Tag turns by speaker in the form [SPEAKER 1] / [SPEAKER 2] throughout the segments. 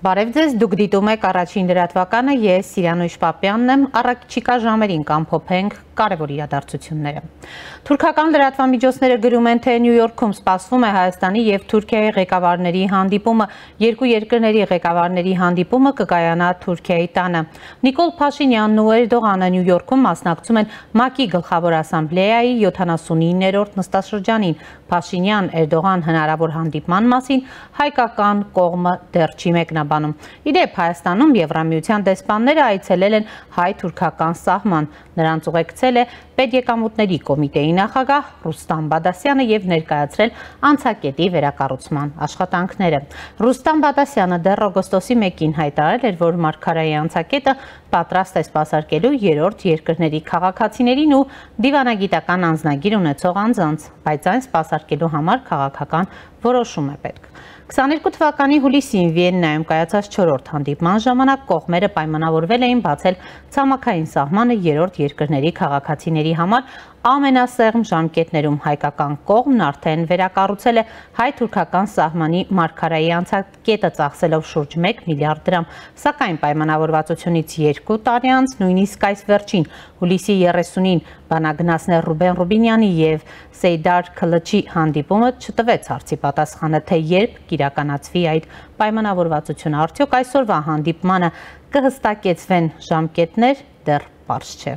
[SPEAKER 1] Բարև ձեզ, դուք դիտում եք առաջին լրատվականը, ես Սիրանույշ Պապյանն եմ, առաքիչիկա ժամերին կամփոփենք կարևոր իրադարձությունները։ Թուրքական լրատվամիջոցները գրում են, թե Նյու Յորքում սպասվում է Հայաստանի և Թուրքիայի ղեկավարների հանդիպումը, երկու երկրների ղեկավարների հանդիպումը կկայանա Թուրքիայի տանը։ Նիկոլ Փաշինյանն ու Էրդողանը Նյու Յորքում մասնակցում են ՄԱԿ-ի գլխավոր ասամբլեայի 79-րդ նստաշրջանին։ Փաշինյան-Էրդողան հնարավոր հանդիպման մասին հայկական կողմը դեռ չի մեկնաբանում։ Իդեպ Հայաստանում Եվրամիության դեսպանները այցելել են հայ-թուրքական սահման։ Նրանց ուղեկցել է Պետեկամուտների կոմիտեի նախագահ Ռուստամ Բադասյանը և ներկայացրել անցակետի վերակառուցման աշխատանքները։ Ռուստամ Բադասյանը դեռ օգոստոսի 1-ին հայտարարել էր, որ մարգարայի անցակետը պատրաստ է սպասարկելու երրորդ երկրների քաղաքացիներին ու դիվանագիտական անձնագիր ունեցող անձանց, բայց այն սպասարկելու համար քաղաքական որոշում է պետք։ 22 թվականի հուլիսին Վիեննայում կայացած 4-րդ հանդիպման ժամանակ կողմերը պայմանավորվել էին բացել ցամաքային սահմանը երրորդ երկրների քաղաքացիների համար ամենասեղմ ժամկետներում։ Հայկական կողմն արդեն վերակառուցել է հայ-թուրքական սահմանի մարգարայի անցակետը ծախսելով շուրջ 1 միլիարդ դրամ, սակայն պայմանավորվածությունից 2 տարի անց, նույնիսկ այս վերջին հուլիսի 30-ին բանագնացներ Ռուբեն Ռուբինյանի և Սեյդար Քլչի հանդիպումը չտվեց հարցի պատասխանը, թե երբ կիրականացվի այդ պայմանավորվածությունը, արդյոք այսօրվա հանդիպմանը կհստակեցվեն ժամկետներ, դեռ պարզ չէ։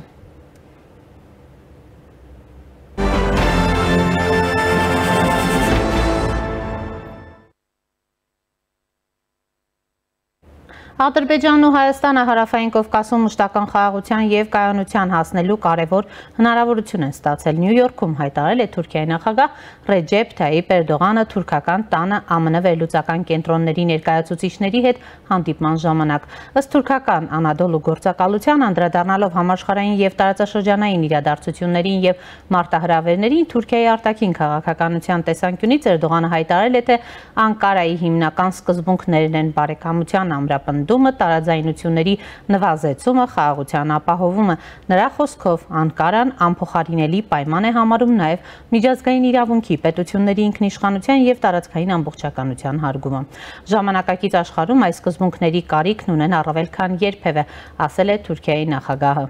[SPEAKER 1] Ադրբեջանն ու Հայաստանը Հարավային Կովկասում մշտական խաղաղության և կայունության հասնելու կարևոր հնարավորություն են ստացել։ Նյու Յորքում հայտարարել է Թուրքիայի նախագահ Ռեջեփ Թայիփ Էրդողանը թուրքական տանը ԱՄՆ վերլուծական կենտրոնների ներկայացուցիչների հետ հանդիպման ժամանակ։ Ըստ թուրքական Անադոլու գործակալության, անդրադառնալով համաշխարհային և տարածաշրջանային իրադարձություններին և մարտահրավերներին, Թուրքիայի արտաքին քաղաքականության տեսանկյունից Էրդողանը հայտարարել է, թե Անկարայի հիմնական սկզբունքներն են բարեկամության ամրապնդումը, տարաձայնությունների նվազեցումը, խաղաղության ապահովումը։ Նրա խոսքով Անկարան անփոխարինելի պայման է համարում նաև միջազգային իրավունքի, պետությունների ինքնիշխանության և տարածքային ամբողջականության հարգումը։ Ժամանակակից աշխարհում այս սկզբունքների կարիքն ունեն առավել քան երբևէ, ասել է Թուրքիայի նախագահը։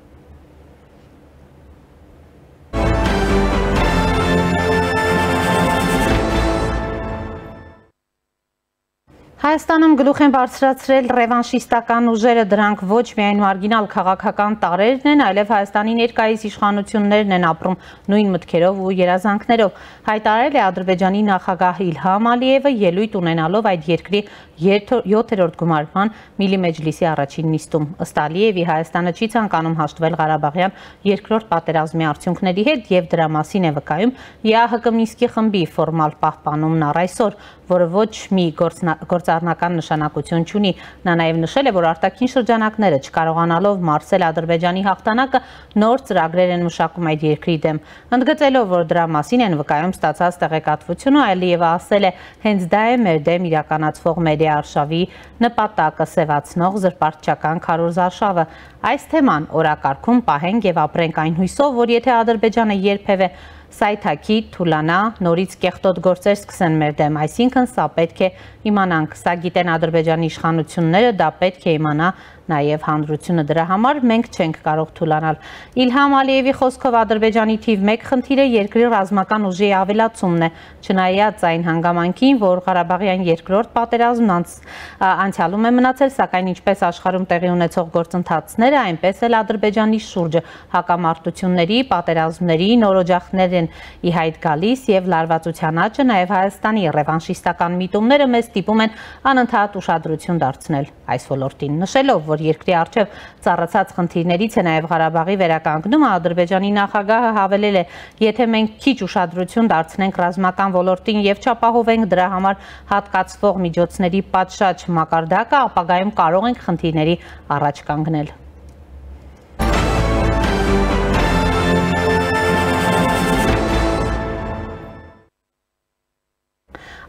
[SPEAKER 1] Հայաստանում գլուխ են բարձրացրել ռևանշիստական ուժերը, դրանք ոչ միայն մարգինալ քաղաքական տարրերն են, այլև Հայաստանի ներկայիս իշխանություններն են ապրում նույն մտքերով ու երազանքներով, հայտարարել է Ադրբեջանի նախագահ Իլհամ Ալիևը, ելույթ ունենալով այդ երկրի 7-րդ գումարման Միլի Մեջլիսի առաջին նիստում։ Ըստ Ալիևի, Հայաստանը չի ցանկանում հաշտվել Ղարաբաղյան երկրորդ պատերազմի արդյունքների հետ և դրա մասին է վկայում ԵԱՀԿ Մինսկի խմբի ֆորմալ պահպանումն առ այսօր, որը ոչ մի գործառնական նշանակություն չունի։ Նա նաև նշել է, որ արտաքին շրջանակները չկարողանալով մարսել Ադրբեջանի հաղթանակը, նոր ծրագրեր են մշակում այդ երկրի դեմ։ Ընդգծելով, որ դրա մասին են վկայում ստացած տեղեկատվությունը, Ալիևը ասել է, հենց դա է մեր դեմ իրականացվող մեդիա արշավի նպատակը, սևացնող զրպարտչական քարոզարշավը։ Այս թեման օրակարգում պահենք և ապրենք այն հույսով, որ եթե Ադրբեջանը երբևէ սայթաքի, թուլանա, նորից կեղտոտ գործեր սկսեն մեր դեմ, այսինքն սա պետք է իմանանք, սա գիտեն Ադրբեջանի իշխանությունները, դա պետք է իմանա նաև հանրությունը, դրա համար մենք չենք կարող թուլանալ։ Իլհամ Ալիևի խոսքով Ադրբեջանի թիվ 1 խնդիրը երկրի ռազմական ուժի ավելացումն է, չնայած այն հանգամանքին, որ Ղարաբաղյան երկրորդ պատերազմն անցյալում է մնացել, սակայն ինչպես աշխարհում տեղի ունեցող գործընթացները, այնպես էլ Ադրբեջանի շուրջը հակամարտությունների, պատերազմների նոր օջախներ են ի հայտ գալիս և լարվածության աճը, նաև Հայաստանի ռևանշիստական միտումները մեզ ստիպում են անընդհատ ուշադրություն դարձնել այս ոլորտին, նշելով, որ երկրի առջև ծառացած խնդիրներից է նաև Ղարաբաղի վերականգնումը, Ադրբեջանի նախագահը հավելել է, եթե մենք քիչ ուշադրություն դարձնենք ռազմական ոլորտին և չապահովենք դրա համար հատկացվող միջոցների պատշաճ մակարդակը, ապագայում կարող ենք խնդիրների առաջ կանգնել։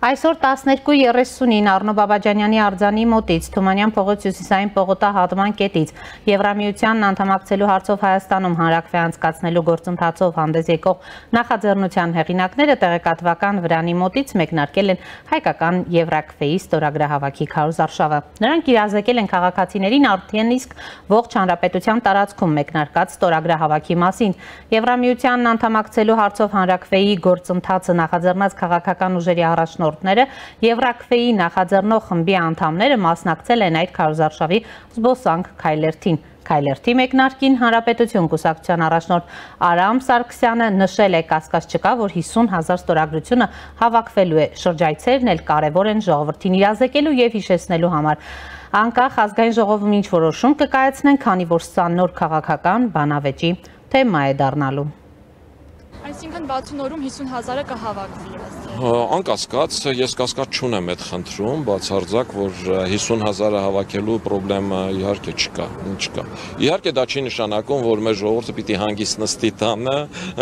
[SPEAKER 1] Այսօր 12:39 Առնո Բաբաջանյանի արձանի մոտից Թումանյան փողոց հյուսիսային պողոտահատման կետից Եվրամիությանն անդամակցելու հարցով Հայաստանում հանրաքվե անցկացնելու գործընթացով հանդես եկող նախաձեռնության հեղինակները տեղեկատվական վրանի մոտից մեկնարկել են հայկական Եվրաքվեի ստորագրահավաքի քարոզարշավը։ Նրանք իրազեկել են քաղաքացիներին արդեն իսկ ողջ հանրապետության տարածքում մեկնարկած ստորագրահավաքի մասին։ Եվրամիությանն անդամակցելու հարցով հանրաքվեի գործընթացը նախաձեռնած քաղաքական ուժերի առաջնորդները Եվրաքվեի նախաձեռնող խմբի անդամները մասնակցել են այդ քարոզարշավի զբոսանք Քայլերթին։ Քայլերթի մեկնարկին Հանրապետություն կուսակցության առաջնորդ Արամ Սարգսյանը նշել է կասկած չկա, որ 50,000 ստորագրությունը հավաքվելու է։ Շրջայցերն էլ կարևոր են ժողովրդին իրազեկելու եւ հիշեցնելու համար։ Անկախ ազգային ժողովում ինչ որոշում կկայացնեն, քանի որ սա նոր քաղաքական բանավեճի թեմա է դառնալու։
[SPEAKER 2] Այսինքն 60 օրում 50,000-ը կհավաքվի։
[SPEAKER 3] Անկասկած, ես կասկած չունեմ այդ խնդրում, բացարձակ, որ 50,000-ը հավաքելու պրոբլեմը իհարկե չկա, չկա։ Իհարկե դա չի նշանակում, որ մեր ժողովուրդը պիտի հանգիստ նստի տանը։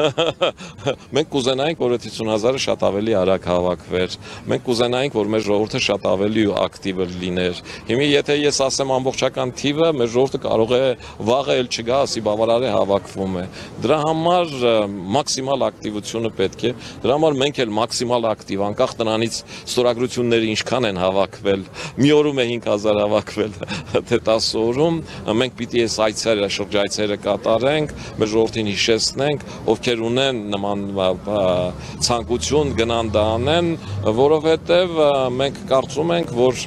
[SPEAKER 3] Մենք կուզենայինք, որ այդ 50,000-ը շատ ավելի արագ հավաքվեր։ Մենք կուզենայինք, որ մեր ժողովուրդը շատ ավելի ակտիվ լիներ։ Հիմա եթե ես ասեմ ամբողջական թիվը, մեր ժողովուրդը կարող է վաղը էլ չգա, ասի բավարար է հավաքվում է։ Դրա համար մաքսիմալ ակտիվությունը պետք է։ Դրա համար մենք էլ մաքսիմալ ակտիվ, անկախ նրանից ստորագրությունները ինչքան են հավաքվել, մի օրում է 5,000 հավաքվել, թե 10 օրում, մենք պիտի այս այցերը, շրջայցերը կատարենք, մեր ժողովրդին հիշեցնենք, ովքեր ունեն նման ցանկություն գնան դա անեն, որովհետև մենք կարծում ենք, որ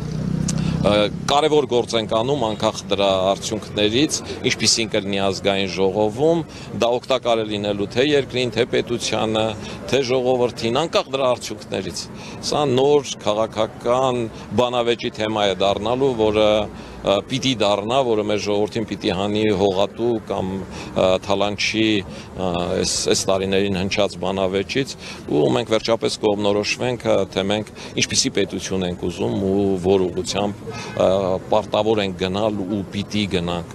[SPEAKER 3] կարևոր գործ ենք անում անկախ դրա արդյունքներից, ինչպիսին կլինի ազգային ժողովում, դա օգտակար է լինելու թե երկրին, թե պետությանը, թե ժողովրդին, անկախ դրա արդյունքներից։ Սա նոր քաղաքական բանավեճի թեմա է դառնալու, որը պիտի դառնա, որը մեր ժողովրդին պիտի հանի հողատու կամ թալանչի այս տարիներին հնչած բանավեճից ու մենք վերջապես կողմնորոշվենք, թե մենք ինչպիսի պետություն ենք ուզում ու որ ուղղությամբ պարտավոր ենք գնալ ու պիտի գնանք։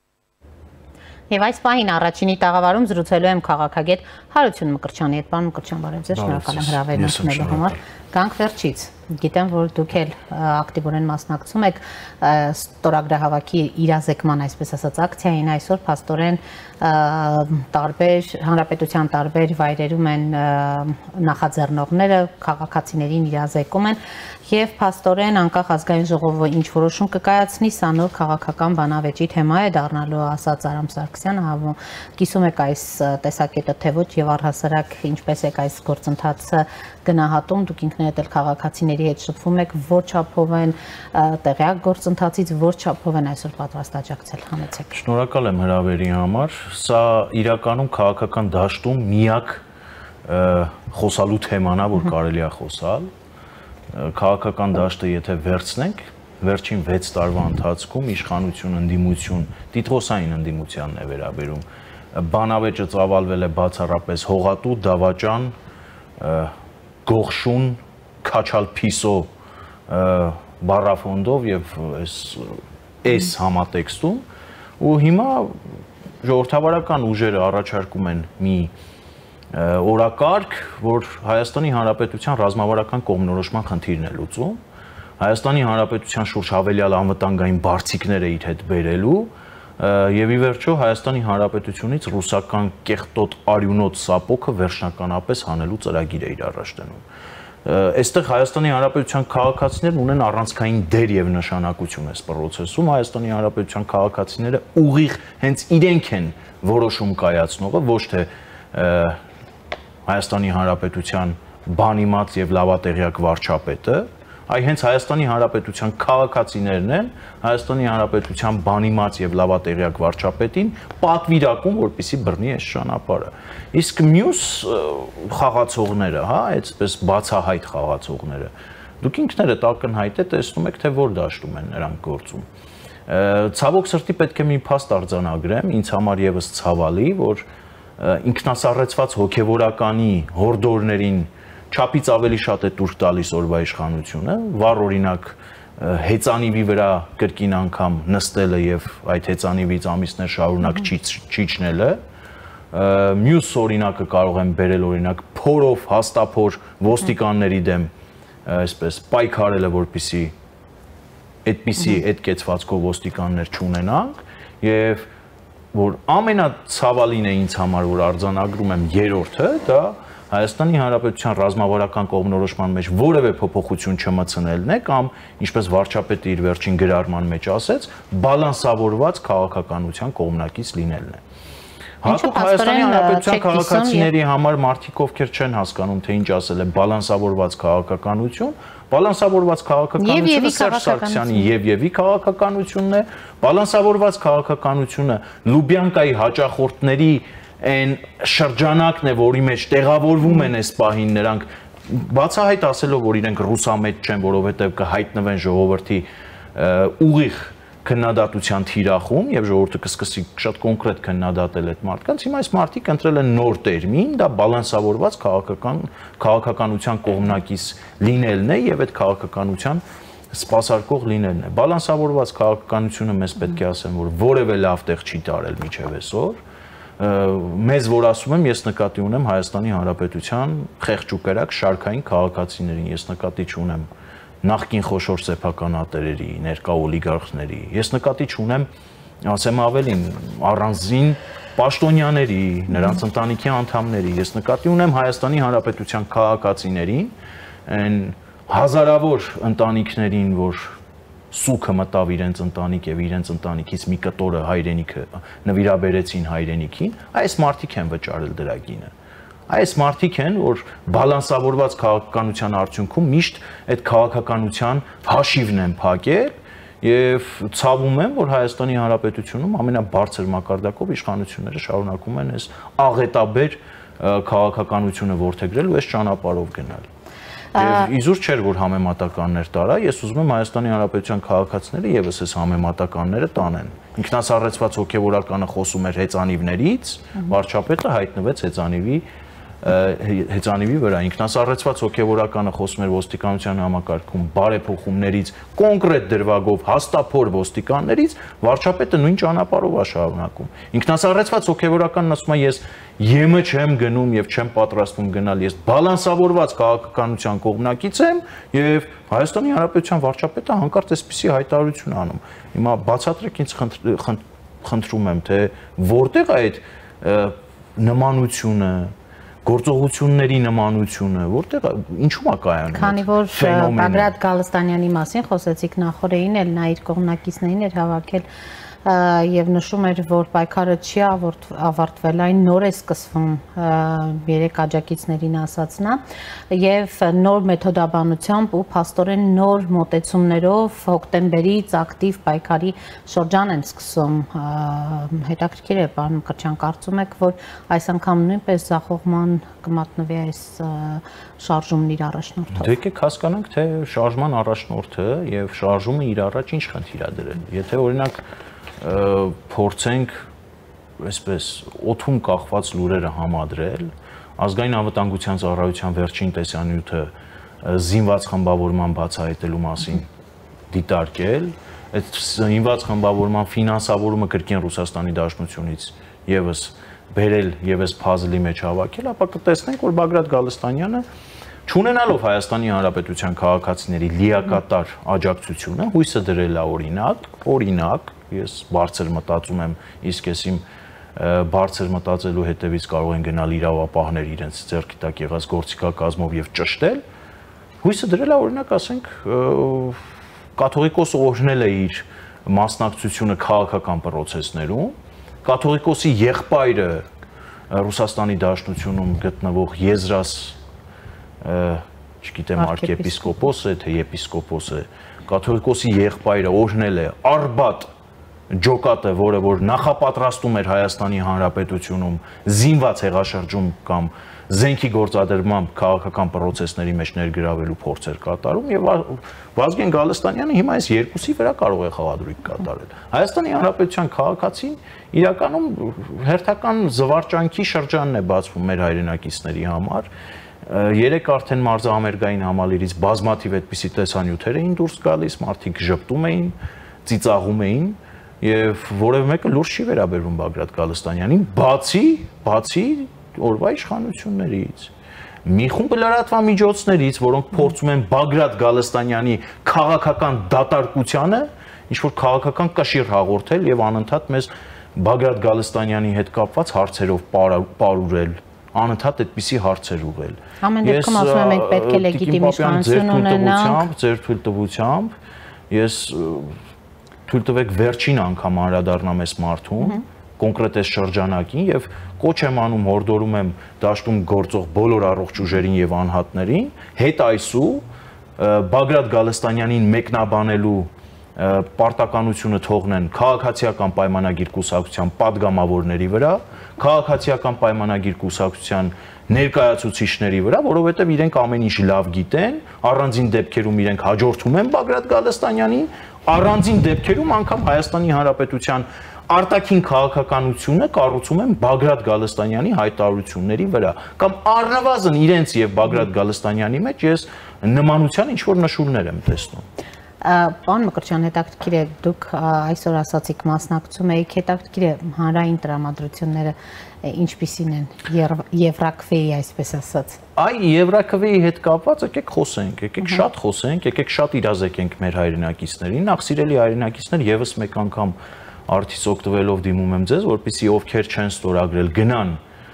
[SPEAKER 1] Եվ այս պահին առաջինի տաղավարում զրուցելու եմ քաղաքագետ Հարություն Մկրտչյանի հետ։ Պարոն Մկրտչյան, բարև ձեզ, շնորհակալ եմ հրավերն ընդունելու համար։ Գանք վերջից։ Գիտեմ, որ դուք էլ ակտիվորեն մասնակցում եք ստորագրահավաքի իրազեկման, այսպես ասած, ակցիային այսօր փաստորեն տարբեր հանրապետության տարբեր վայրերում են նախաձեռնողները, քաղաքացիներին իրազեկում են եւ փաստորեն անկախ ազգային ժողովը ինչ որոշում կկայացնի, սա նոր քաղաքական բանավեճի թեմա է դառնալու, ասաց Արամ Սարգսյանը, կիսում եք այս տեսակետը թե ոչ եւ առհասարակ ինչպես եք այս գործընթացը գնահատում, դուք ինքներդ էլ քաղաքացիների հետ շփվում եք, որ չափով են տեղյակ գործընթացից, որ չափով են այսօր պատրաստ աջակցել, համեցեք։
[SPEAKER 4] Շնորհակալ եմ հրավերի համար, սա իրականում քաղաքական դաշտում միակ խոսալու թեման է, որ կարելի է խոսալ։ Քաղաքական դաշտը եթե վերցնենք, վերջին 6 տարվա ընթացքում իշխանություն, ընդդիմություն, տիտղոսային ընդդիմությանն է վերաբերում, բանավեճը ծավալվել է բացառապես հողատու, դավաճան, գողշուն, քաչալ փիսո բառաֆոնդով եւ այս համատեքստում ու հիմա ժողովրդավարական ուժերը առաջարկում են մի օրակարգ, որ Հայաստանի Հանրապետության ռազմավարական կողմնորոշման խնդիրն է լուծում, Հայաստանի Հանրապետության շուրջ հավելյալ անվտանգային բարձիկները իր հետ բերելու եւ ի վերջո Հայաստանի Հանրապետությունից ռուսական կեղտոտ արյունոտ սապոկը վերջնականապես հանելու ծրագիր է իր առաջ դնում։ Այստեղ Հայաստանի Հանրապետության քաղաքացիներն ունեն առանցքային դեր եւ նշանակություն այս process-ում, Հայաստանի Հանրապետության քաղաքացիները ուղիղ հենց իրենք են որոշում կայացնողը, ոչ թե Հայաստանի Հանրապետության բանիմաց եւ լավատեղյակ վարչապետը, այ հենց Հայաստանի Հանրապետության քաղաքացիներն են Հայաստանի Հանրապետության բանիմաց եւ լավատեղյակ վարչապետին պատվիրակում, որպեսզի բռնի այս ճանապարհը։ Իսկ մյուս խաղացողները, հա, այսպես բացահայտ խաղացողները, դուք ինքներդ ակնհայտ է տեսնում եք, թե որ դաշտում են նրանք գործում։ Ցավոք սրտի պետք է մի փաստ արձանագրեմ, ինձ համար եւս ցավալի, որ ինքնասառեցված հոգևորականի հորդորներին չափից ավելի շատ է տուրք տալիս օրվա իշխանությունը, վառ օրինակ հեծանիվի վրա կրկին անգամ նստելը եւ այդ հեծանիվից ամիսներ շարունակ չիջնելը, մյուս օրինակը կարող եմ բերել օրինակ փորով հաստափոր ոստիկանների դեմ այսպես պայքարել է, որպեսզի այդպիսի այդ կեցվածքով ոստիկաններ չունենանք եւ որ ամենացավալին է ինձ համար որ արձանագրում եմ երրորդը դա Հայաստանի Հանրապետության ռազմավարական կողմնորոշման մեջ որևէ փոփոխություն չմտցնելն է կամ ինչպես վարչապետը իր վերջին գրառման մեջ ասեց բալանսավորված քաղաքականության կողմնակից լինելն է Հատուկ Հայաստանի Հանրապետության քաղաքացիների համար մարդիկ ովքեր չեն հասկանում թե ինչ ասել է բալանսավորված քաղաքականություն Բալանսավորված քաղաքականությունը Սերժ Սարգսյանի եւ քաղաքականությունն է բալանսավորված քաղաքականությունը Լուբյանկայի հաճախորդների այն շրջանակն է որի մեջ տեղավորվում են այս պահին նրանք բացահայտ ասելով որ իրենք ռուսամետ չեն որովհետեւ կհայտնվեն ժողովրդի ուղիղ քննադատության թիրախում եւ ժողովուրդը կսկսի շատ կոնկրետ քննադատել այդ մարդկանց հիմա այս մարդիկ ընտրել են նոր տերմին դա բալանսավորված քաղաքականության կողմնակից լինելն է եւ այդ քաղաքականության սպասարկող լինելն է բալանսավորված քաղաքականությունը մեզ պետք է ասեմ որ որևէ լավ տեղ չի տարել միջև այսօր մեզ որ ասում եմ ես նկատի ունեմ Հայաստանի Հանրապետության խեղճ ու կրակ շարքային քաղաքացիներին ես նկատի չունեմ նախկին խոշոր սեփականատերերի, ներկա օլիգարխների, ես նկատի չունեմ, ասեմ ավելին, առանձին պաշտոնյաների, նրանց ընտանիքի անդամների, ես նկատի ունեմ Հայաստանի Հանրապետության քաղաքացիներին, այն հազարավոր ընտանիքներին, որ սուքը մտավ իրենց ընտանիք եւ իրենց ընտանիքից մի կտորը հայրենիքը նվիրաբերեցին հայրենիքին, այս մարդիկ են վճարել դրա գինը Այս մարդիկ են, որ բալանսավորված քաղաքականության արդյունքում միշտ այդ քաղաքականության հաշիվն են փակել եւ ցավում եմ, որ Հայաստանի Հանրապետությունում ամենաբարձր մակարդակով իշխանությունները շարունակում են այս աղետաբեր քաղաքականությունը որդեգրել ու այս ճանապարհով գնալ։ Եվ իզուր չէր, որ համեմատականներ տարա, ես ուզում եմ Հայաստանի Հանրապետության քաղաքացիները եւս այս համեմատականները տանեն։ Ինքնասառեցված հոգեվորականը խոսում էր հեծանիվներից, վարչապետը հայտնվեց հեծանիվի վրա ինքնասառեցված հոգեվորականը խոսում էր ոստիկանության համակարգում բարեփոխումներից կոնկրետ դրվագով հաստափոր ոստիկաններից վարչապետը նույն ճանապարհով է շարունակում ինքնասառեցված հոգեվորականն ասում է ես ԵՄ չեմ գնում եւ չեմ պատրաստվում գնալ ես բալանսավորված քաղաքականության կողմնակից եմ եւ Հայաստանի Հանրապետության վարչապետը հանկարծ այսպիսի հայտարարություն անում հիմա բացատրեք ինձ խնդրում եմ թե որտեղ է այդ նմանությունը գործողությունների նմանությունը, որտեղ ինչու՞ է կայանում։ Քանի որ
[SPEAKER 1] Բագրատ Գալստանյանի մասին խոսեցիք նախորդին, էլ նա իր կողմնակիցներին էր հավաքել եւ նշում էր, որ պայքարը չի ավարտվել, այն նոր է սկսվում, երեք աջակիցներին ասաց նա, եւ նոր մեթոդաբանությամբ ու փաստորեն նոր մոտեցումներով հոկտեմբերից ակտիվ պայքարի շրջան են սկսում։ Հետաքրքիր է, պարոն Մկրտչյան, կարծում եք, որ այս անգամ նույնպես ձախողման կմատնվի այս շարժումն իր առաջնորդով։
[SPEAKER 4] Դե եկեք հասկանանք, թե շարժման առաջնորդը եւ շարժումը իր առաջ ինչ խնդիր է դրել։ Եթե օրինակ փորձենք այսպես օթում կախված լուրերը համադրել ազգային անվտանգության ծառայության վերջին տեսանյութը զինված խմբավորման բացահայտելու մասին դիտարկել այդ զինված խմբավորման ֆինանսավորումը կրկին Ռուսաստանի Դաշնությունից եւս բերել եւս փազլի մեջ հավաքել ապա կտեսնենք որ Բագրատ Գալստանյանը չունենալով Հայաստանի Հանրապետության քաղաքացիների լիակատար աջակցությունը հույսը դրել է օրինակ ես բարձր մտածում եմ իսկ ես իմ բարձր մտածելու հետևից կարող են գնալ իրավապահներ իրենց ձեռքի տակ եղած գործիքակազմով եւ ճշտել հույսը դրել է օրինակ ասենք կաթողիկոս օրհնել է իր մասնակցությունը քաղաքական process-ներում կաթողիկոսի եղբայրը Ռուսաստանի Դաշնությունում գտնվող Եզրաս չգիտեմ arczepiskopos է թե եպիսկոպոս է կաթողիկոսի եղբայրը օրհնել է Արբատ ջոկատը, որը որ նախապատրաստում էր Հայաստանի Հանրապետությունում զինված հեղաշրջում կամ զենքի գործադրմամբ քաղաքական process-ների մեջ ներգրավելու փորձեր կատարում եւ Վազգեն Գալստանյանը հիմա այս երկուսի վրա կարող է խաղադրույք կատարել։ Հայաստանի Հանրապետության քաղաքացին իրականում հերթական զվարճանքի շրջանն է բացվում մեր հայրենակիցների համար։ Երեք արդեն մարզահամերգային համալիրից բազմաթիվ այդպիսի տեսանյութեր էին դուրս գալիս, մարդիկ ժպտում էին, ծիծաղում էին եւ որևէ մեկը լուրջ չի վերաբերվում Բագրատ Գալստանյանին, բացի օրվա իշխանություններից։ մի խումբ լրատվամիջոցներից, որոնք փորձում են Բագրատ Գալստանյանի քաղաքական դատարկությանը ինչ որ քաղաքական կշիռ հաղորդել եւ անընդհատ մեզ Բագրատ Գալստանյանի հետ կապված հարցերով պարուրել, անընդհատ այդպիսի հարցեր ուղղել։
[SPEAKER 1] Ամեն դեպքում ասում եմ մենք պետք է լեգիտիմ իշխանություն ունենանք,
[SPEAKER 4] ձեր թույլտվությամբ ես թույլ տվեք վերջին անգամ անդրադառնամ այս մարդուն, կոնկրետ այս շրջանակին եւ կոչ եմ անում, հորդորում եմ դաշտում գործող բոլոր առողջ ուժերին եւ անհատներին հետ այսու Բագրատ Գալստանյանին մեկնաբանելու պարտականությունը թողնեն քաղաքացիական պայմանագիր կուսակցության падգամավորների վրա, քաղաքացիական պայմանագիր կուսակցության ներկայացուցիչների վրա, որովհետև իրենք ամեն ինչ լավ գիտեն, առանձին դեպքերում իրենք հաջորդում են Բագրատ Գալստանյանին, առանձին դեպքերում անգամ Հայաստանի Հանրապետության արտաքին քաղաքականությունը կառուցում են Բագրատ Գալստանյանի հայտարարությունների վրա կամ առնվազն իրենց եւ Բագրատ Գալստանյանի մեջ ես նմանության ինչ որ նշույլներ եմ տեսնում։
[SPEAKER 1] Պարոն Մկրտչյան, հետաքրքիր է դուք այսօր ասացիք մասնակցում եք, հետաքրքիր է հանրային տրամադրությունները ինչպիսին են Եվրաքվեի այսպես ասած։
[SPEAKER 4] Այ Եվրաքվեի հետ կապված եկեք խոսենք, եկեք շատ խոսենք, եկեք շատ իրազեկենք մեր հայրենակիցներին, նախ սիրելի հայրենակիցներ եւս մեկ անգամ արդից օգտվելով դիմում եմ ձեզ, որպեսզի ովքեր չեն ստորագրել գնան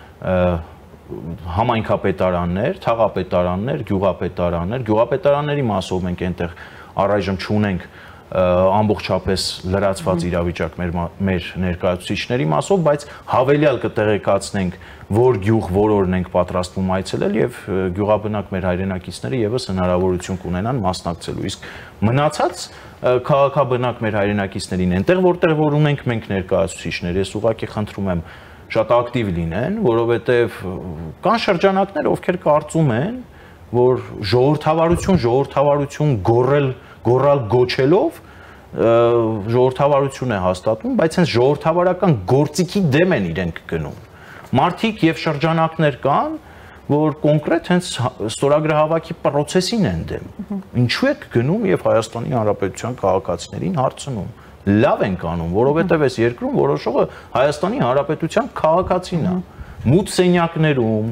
[SPEAKER 4] համայնքապետարաններ, թաղապետարաններ, գյուղապետարանների մասով մենք այնտեղ առայժմ չունենք ամբողջապես լրացված իրավիճակ մեր ներկայացուցիչների մասով, բայց հավելյալ կտեղեկացնենք, որ գյուղ որորն ենք պատրաստվում այցելել եւ գյուղաբնակ մեր հայրենակիցները եւս հնարավորություն կունենան մասնակցելու։ Իսկ մնացած քաղաքաբնակ մեր հայրենակիցներին այնտեղ որտեղ որ ունենք մենք ներկայացուցիչներ, ես ուղղակի խնդրում եմ շատ ակտիվ լինեն, որովհետեւ կան շրջանակներ, ովքեր կարծում են, որ ժողովրդավարություն գոռալ գոչելով ժողովրդավարություն է հաստատում, բայց հենց ժողովրդավարական գործիքի դեմ են իրենք գնում։ Մարդիկ եւ շրջանակներ կան, որ կոնկրետ հենց ստորագրահավաքի process-ին են դեմ։ Ինչու եք գնում եւ Հայաստանի Հանրապետության քաղաքացիներին հարցնում։ Լավ են անում, որովհետեւ այս երկրում որոշողը Հայաստանի Հանրապետության քաղաքացին է։ Մութ սենյակներում,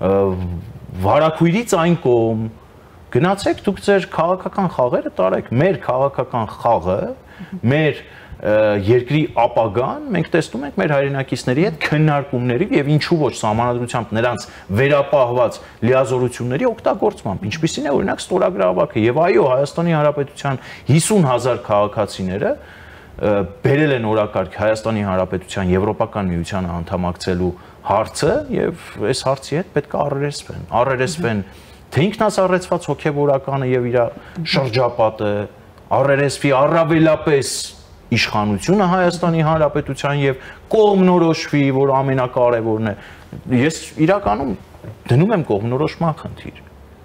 [SPEAKER 4] վարակույրից այն կողմ գնացեք դուք ձեր քաղաքական խաղերը տարեք, մեր քաղաքական խաղը, մեր երկրի ապագան մենք տեսնում ենք մեր հայրենակիցների հետ քննարկումների եւ ինչու ոչ սահմանադրությամբ նրանց վերապահված լիազորությունների օգտագործմամբ, ինչպիսին է օրինակ ստորագրահավաքը եւ այո Հայաստանի Հանրապետության 50,000 քաղաքացիները բերել են օրակարգ Հայաստանի Հանրապետության Եվրոպական միությանը անդամակցելու հարցը եւ այս հարցի հետ պետք է առերեսվեն թե ինքնասառեցված հոգեվորականը եւ իր շրջապատը, առերեսվի առավելապես իշխանությունը Հայաստանի Հանրապետության եւ կողմնորոշվի, որ ամենակարևորն է։ Ես իրականում դնում եմ կողմնորոշման խնդիր։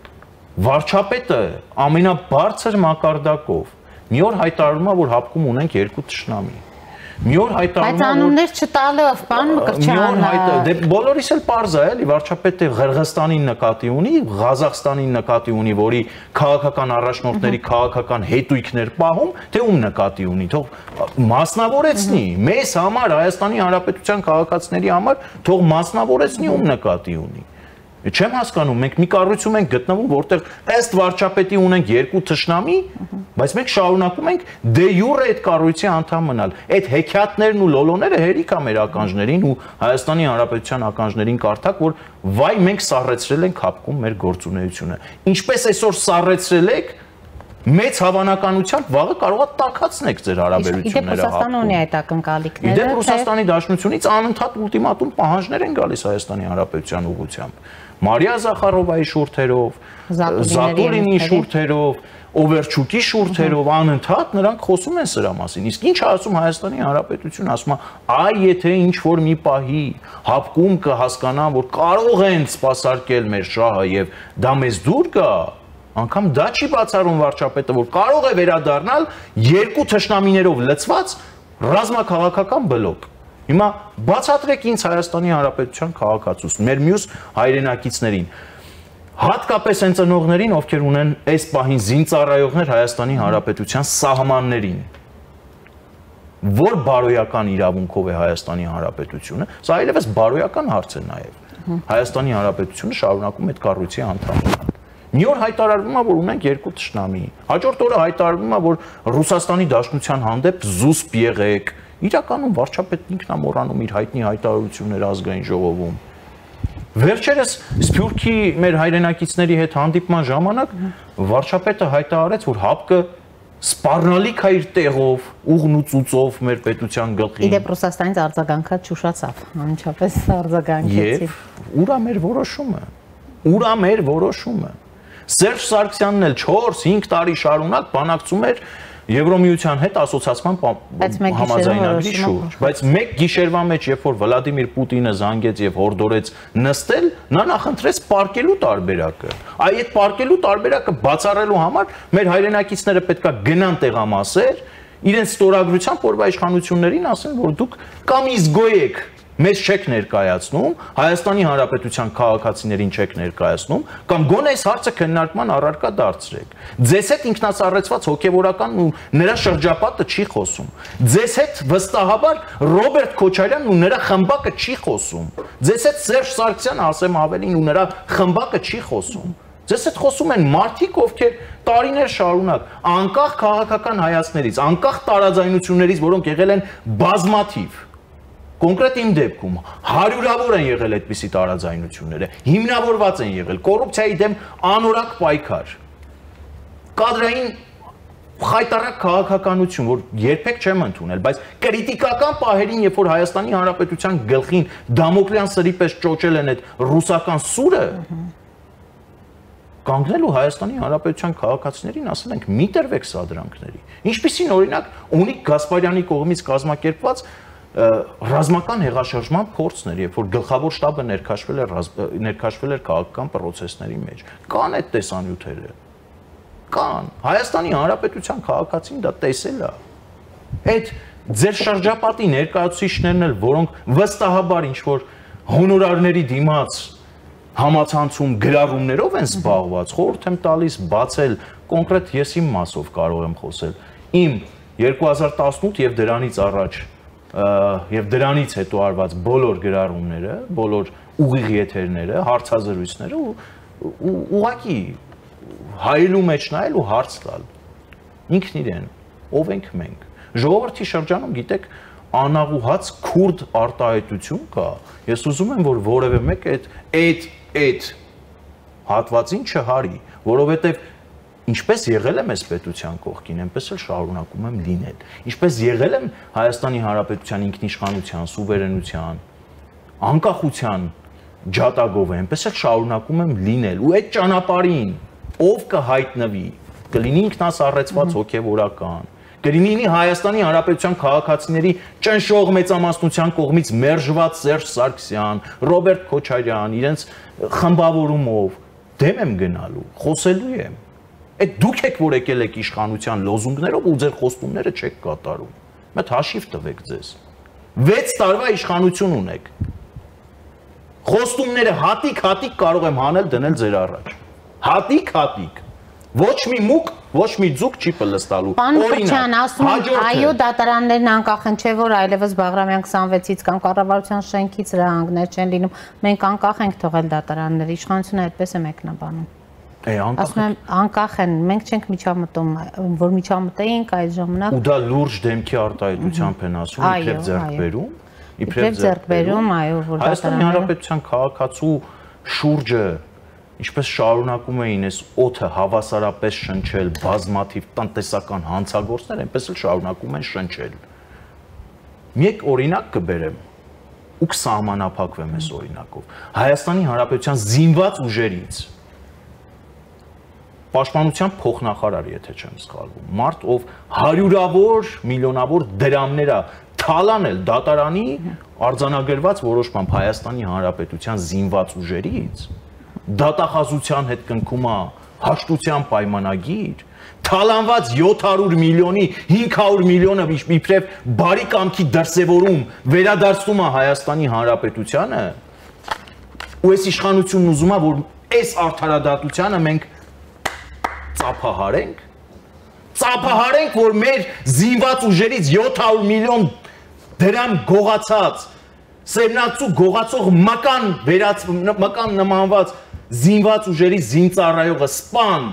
[SPEAKER 4] Վարչապետը ամենաբարձր մակարդակով մի օր հայտարարում է, որ հապկում ունենք երկու թշնամի։ Մի օր հայտարարում
[SPEAKER 1] բայց անուններ չտալով, պարոն Մկրտչյան,
[SPEAKER 4] բոլորիս էլ պարզ է, էլի վարչապետը Ղրղստանին նկատի ունի, Ղազախստանին նկատի ունի, որի քաղաքական առաջնորդների քաղաքական հետույքներ պահում, թե ում նկատի ունի, թող մասնավորեցնի, մեզ համար Հայաստանի Հանրապետության քաղաքացիների համար թող մասնավորեցնի ում նկատի ունի։ Չեմ հասկանում, մենք մի կառույցում ենք գտնվում, որտեղ ըստ վարչապետի ունենք երկու թշնամի, բայց մենք շարունակում ենք դե յուրե այդ կառույցի անդամ մնալ։ Այդ հեքիաթներն ու լոլոները հերիք է մեր ականջներին ու Հայաստանի Հանրապետության ականջներին կարդակ, որ վայ մենք սառեցրել ենք հապկում մեր գործունեությունը։ Ինչպես այսօր սառեցրել եք, մեծ հավանականությամբ վաղը կարող է տաքացնեք ձեր հարաբերությունները հապկում։
[SPEAKER 1] Ռուսաստանը ունի այդ ակնկալիքները։
[SPEAKER 4] Իդեպ Ռուսաստանի Դաշնությունից անընդհատ ուլտիմատում պահանջներ են գալիս Հայաստանի Հանրապետության ուղղությամբ։ Մարիա Զախարովայի շուրթերով, Զատուլինի շուրթերով, Օվերչուկի շուրթերով անընդհատ նրանք խոսում են սրա մասին։ Իսկ ինչ ասում Հայաստանի Հանրապետությունը, ասում է, այ եթե ինչ որ մի պահի հապկում կհասկանան, որ կարող են սպասարկել մեր շահը եւ դա մեզ դուր գա, անգամ դա չի բացառում վարչապետը, որ կարող է վերադառնալ երկու թշնամիներով լցված ռազմաքաղաքական բլոկ։ Հիմա բացատրեք ինձ Հայաստանի Հանրապետության քաղաքացուց, մեր մյուս հայրենակիցներին, հատկապես այն ծնողներին, ովքեր ունեն այս պահին զինծառայողներ Հայաստանի Հանրապետության սահմաններին, որ բարոյական իրավունքով է Հայաստանի Հանրապետությունը, սա այլևս բարոյական հարց է նաև։ Հայաստանի Հանրապետությունը շարունակում այդ կառույցի անդամ մնալ։ Մի օր հայտարարվում է, որ ունենք երկու թշնամի։ Հաջորդ օրը հայտարարվում է, որ Ռուսաստանի Դաշնության հանդեպ զուսպ եղեք։ Իրականում վարչապետն ինքն է մոռանում իր հայտնի հայտարարությունները ազգային ժողովում։ Վերջերս Սփյուռքի մեր հայրենակիցների հետ հանդիպման ժամանակ վարչապետը հայտարարեց, որ ՀԱՊԿ սպառնալիք է իր տեղով, ուղն ու ծուծով մեր պետության գլխին։
[SPEAKER 1] Իդեպ Ռուսաստանից արձագանքած ճուշացավ, անմիջապես արձագանքեցի։
[SPEAKER 4] Եվ ուրա մեր որոշումը։ Ուրա մեր որոշումը։ Սերժ Սարգսյանն էլ 4-5 տարի շարունակ բանակցում էր Եվրոմիության հետ ասոցիացման համաձայնագրի շուրջ, բայց մեկ գիշերվա մեջ, երբ որ Վլադիմիր Պուտինը զանգեց եւ հորդորեց նստել, նա նախընտրեց պարկելու տարբերակը։ Այդ պարկելու տարբերակը բացառելու համար մեր հայրենակիցները պետքա գնան տեղամասեր, իրենց ստորագրությամբ օրվա իշխանություններին ասեն, որ դուք կամ իզգոյ եք, մեզ չեք ներկայացնում, Հայաստանի Հանրապետության քաղաքացիներին չեք ներկայացնում, կամ գոնե այս հարցը քննարկման առարկա դարձրեք։ Ձեզ հետ ինքնասառեցված հոգևորականն ու նրա շրջապատը չի խոսում։ Ձեզ հետ վստահաբար Ռոբերտ Քոչարյանն ու նրա խմբակը չի խոսում։ Ձեզ հետ Սերժ Սարգսյանը, ասեմ ավելին, ու նրա խմբակը չի խոսում։ Ձեզ հետ խոսում են մարդիկ, ովքեր տարիներ շարունակ անկախ քաղաքական հայացքներից, անկախ տարաձայնություններից, որոնք եղել են բազմաթիվ, կոնկրետ իմ դեպքում հարյուրավոր են եղել այդպիսի տարաձայնությունները, հիմնավորված են եղել կոռուպցիայի դեմ անորակ պայքար, կադրային խայտարակ քաղաքականություն, որ երբեք չեմ ընդունել, բայց կրիտիկական պահերին, երբ որ Հայաստանի Հանրապետության գլխին Դամոկլյան սրի պես ճոճել են այդ ռուսական սուրը, կանգնելու Հայաստանի Հանրապետության քաղաքացիներին ասել ենք մի տրվեք սադրանքների։ Ինչպիսին օրինակ Ունիկ Գասպարյանի կողմից կազմակերպված ռազմական հեղաշրջման փորձն էր, երբ որ գլխավոր շտաբը ներքաշվել էր քաղաքական պրոցեսների մեջ։ Կան այդ տեսանյութերը։ Կան։ Հայաստանի Հանրապետության քաղաքացին դա տեսել է։ Այդ ձեր շրջապատի ներկայացուցիչներն էլ, որոնք վստահաբար ինչ որ հոնորարների դիմաց համացանցում գրառումներով են զբաղված, խորհուրդ եմ տալիս բացել, կոնկրետ ես իմ մասով կարող եմ խոսել։ Իմ 2018 եւ դրանից առաջ եւ դրանից հետո արված բոլոր գրառումները, բոլոր ուղիղ եթերները, հարցազրույցները ու ուղղակի հայելու մեջ նայել ու հարց տալ։ Ինքն իրեն, ով ենք մենք։ Ժողովրդի շրջանում գիտեք անաղուհաց քուրդ արտահայտություն կա։ Ես ուզում եմ, որ որևէ մեկ այդ հատվածին չհարի, որովհետեւ ինչպես եղել եմ այս պետության կողքին, այնպես էլ շարունակում եմ լինել։ Ինչպես եղել եմ Հայաստանի Հանրապետության ինքնիշխանության, սուվերենության, անկախության ջատագով, այնպես էլ շարունակում եմ լինել։ Ու այդ ճանապարհին ով կհայտնվի, կլինի ինքնասառեցված հոգևորական, կլինի Հայաստանի Հանրապետության քաղաքացիների ճնշող մեծամասնության կողմից մերժված Սերժ Սարգսյան, Ռոբերտ Քոչարյան, իրենց խմբավորումով դեմ եմ գնալու, խոսելու եմ։ Այդ դուք եք, որ եկել եք իշխանության լոզունգներով ու ձեր խոստումները չեք կատարում։ Մեծ հաշիվ տվեք ձեզ։ 6 տարվա իշխանություն ունեք։ Խոստումները հատիկ կարող եմ հանել դնել ձեր առաջ։ Հատիկ։ Ոչ մի մուկ, ոչ մի ձուկ չի պլստալու։
[SPEAKER 1] Պարոն Քոչարյան, ասում են, այո, դատարաններն անկախ են, չէ՞ որ այլևս Բաղրամյան 26-ից կամ կառավարության շենքից հրահանգներ չեն լինում։ Մենք անկախ ենք թողել դատարանները, իշխանությունը այդպես է մեկնաբանում։ Ասում եմ, անկախ են, մենք չենք միջամտում, որ միջամտեինք այդ ժամանակ։
[SPEAKER 4] Ու դա լուրջ դեմքի արտահայտությամբ են ասում,
[SPEAKER 1] իբրև ձեռքբերում, այո, որ
[SPEAKER 4] Հայաստանի Հանրապետության քաղաքացու շուրջը ինչպես շարունակում էին այս օդը հավասարապես շնչել բազմաթիվ տնտեսական հանցագործներ, այնպես էլ շարունակում են շնչել։ Մեկ օրինակ կբերեմ ու կսահմանափակվեմ այս օրինակով։ Հայաստանի Հանրապետության զինված ուժերից պաշտպանության փոխնախարար, եթե չեմ սխալվում, մարդ, ով հարյուրավոր, միլիոնավոր դրամներ է թալանել դատարանի արձանագրված որոշմամբ Հայաստանի Հանրապետության զինված ուժերից, դատախազության հետ կնքում է հաշտության պայմանագիր, թալանված 700 միլիոնի 500 միլիոնը իբրև բարի կամքի դրսևորում վերադարձնում է Հայաստանի Հանրապետությանը, ու այս իշխանությունն ուզում է, որ այս արդարադատությանը մենք ծափահարենք, որ մեր զինված ուժերից 700 միլիոն դրամ գողացած Սերնացու գողացող մական նմանված զինված ուժերի զինծառայողը սպան։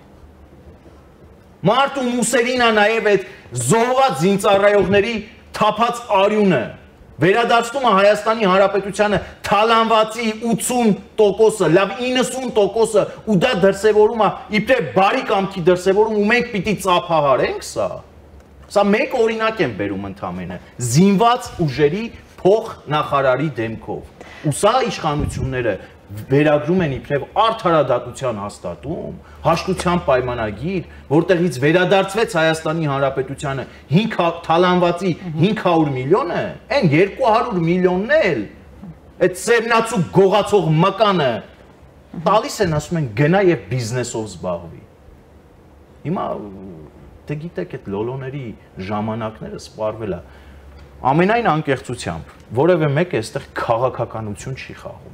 [SPEAKER 4] Մարտու Մուսերինա նաև այդ զոհված զինծառայողների թափած արյունը վերադարձնում է Հայաստանի Հանրապետությանը թալանվածի 80%-ը, լավ 90%-ը ու դա դրսևորում է իբրև բարի կամքի դրսևորում ու մենք պիտի ծափահարենք սա։ Սա մեկ օրինակ եմ բերում ընդամենը զինված ուժերի փող նախարարի դեմքով։ Ու սա իշխանությունները վերագրում են իբրև արդարադատության հաստատում, հաշտության պայմանագիր, որտեղից վերադարձվեց Հայաստանի Հանրապետությանը թալանվածի 500 միլիոնը, այն 200 միլիոնն էլ այդ սերնացու գողացող մկանը տալիս են, ասում են գնա եւ բիզնեսով զբաղվի։ Հիմա դե գիտեք այդ լոլոների ժամանակները սպառվել է ամենայն անկեղծությամբ, որևէ մեկը այստեղ քաղաքականություն չի խաղում։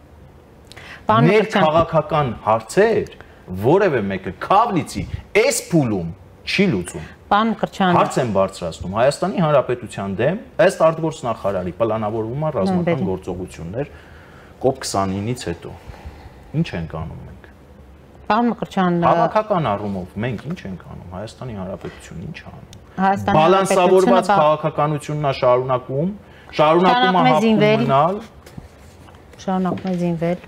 [SPEAKER 4] Մեր քաղաքական հարցեր որևէ մեկը քավլիցի այս փուլում չի լուծում։
[SPEAKER 1] Պարոն Մկրտչյան,
[SPEAKER 4] հարց եմ բարձրացնում Հայաստանի Հանրապետության դեմ ըստ արտգործնախարարի պլանավորվում են ռազմական գործողություններ COP29-ից հետո։ Ինչ ենք անում մենք։
[SPEAKER 1] Պարոն Մկրտչյան,
[SPEAKER 4] քաղաքական առումով մենք ինչ ենք անում, Հայաստանի Հանրապետությունն ինչ է անում։
[SPEAKER 1] Հայաստանի
[SPEAKER 4] Բալանսավորված քաղաքականությունն է շարունակում է հապում մնալ։
[SPEAKER 1] Շարունակում է զինվել։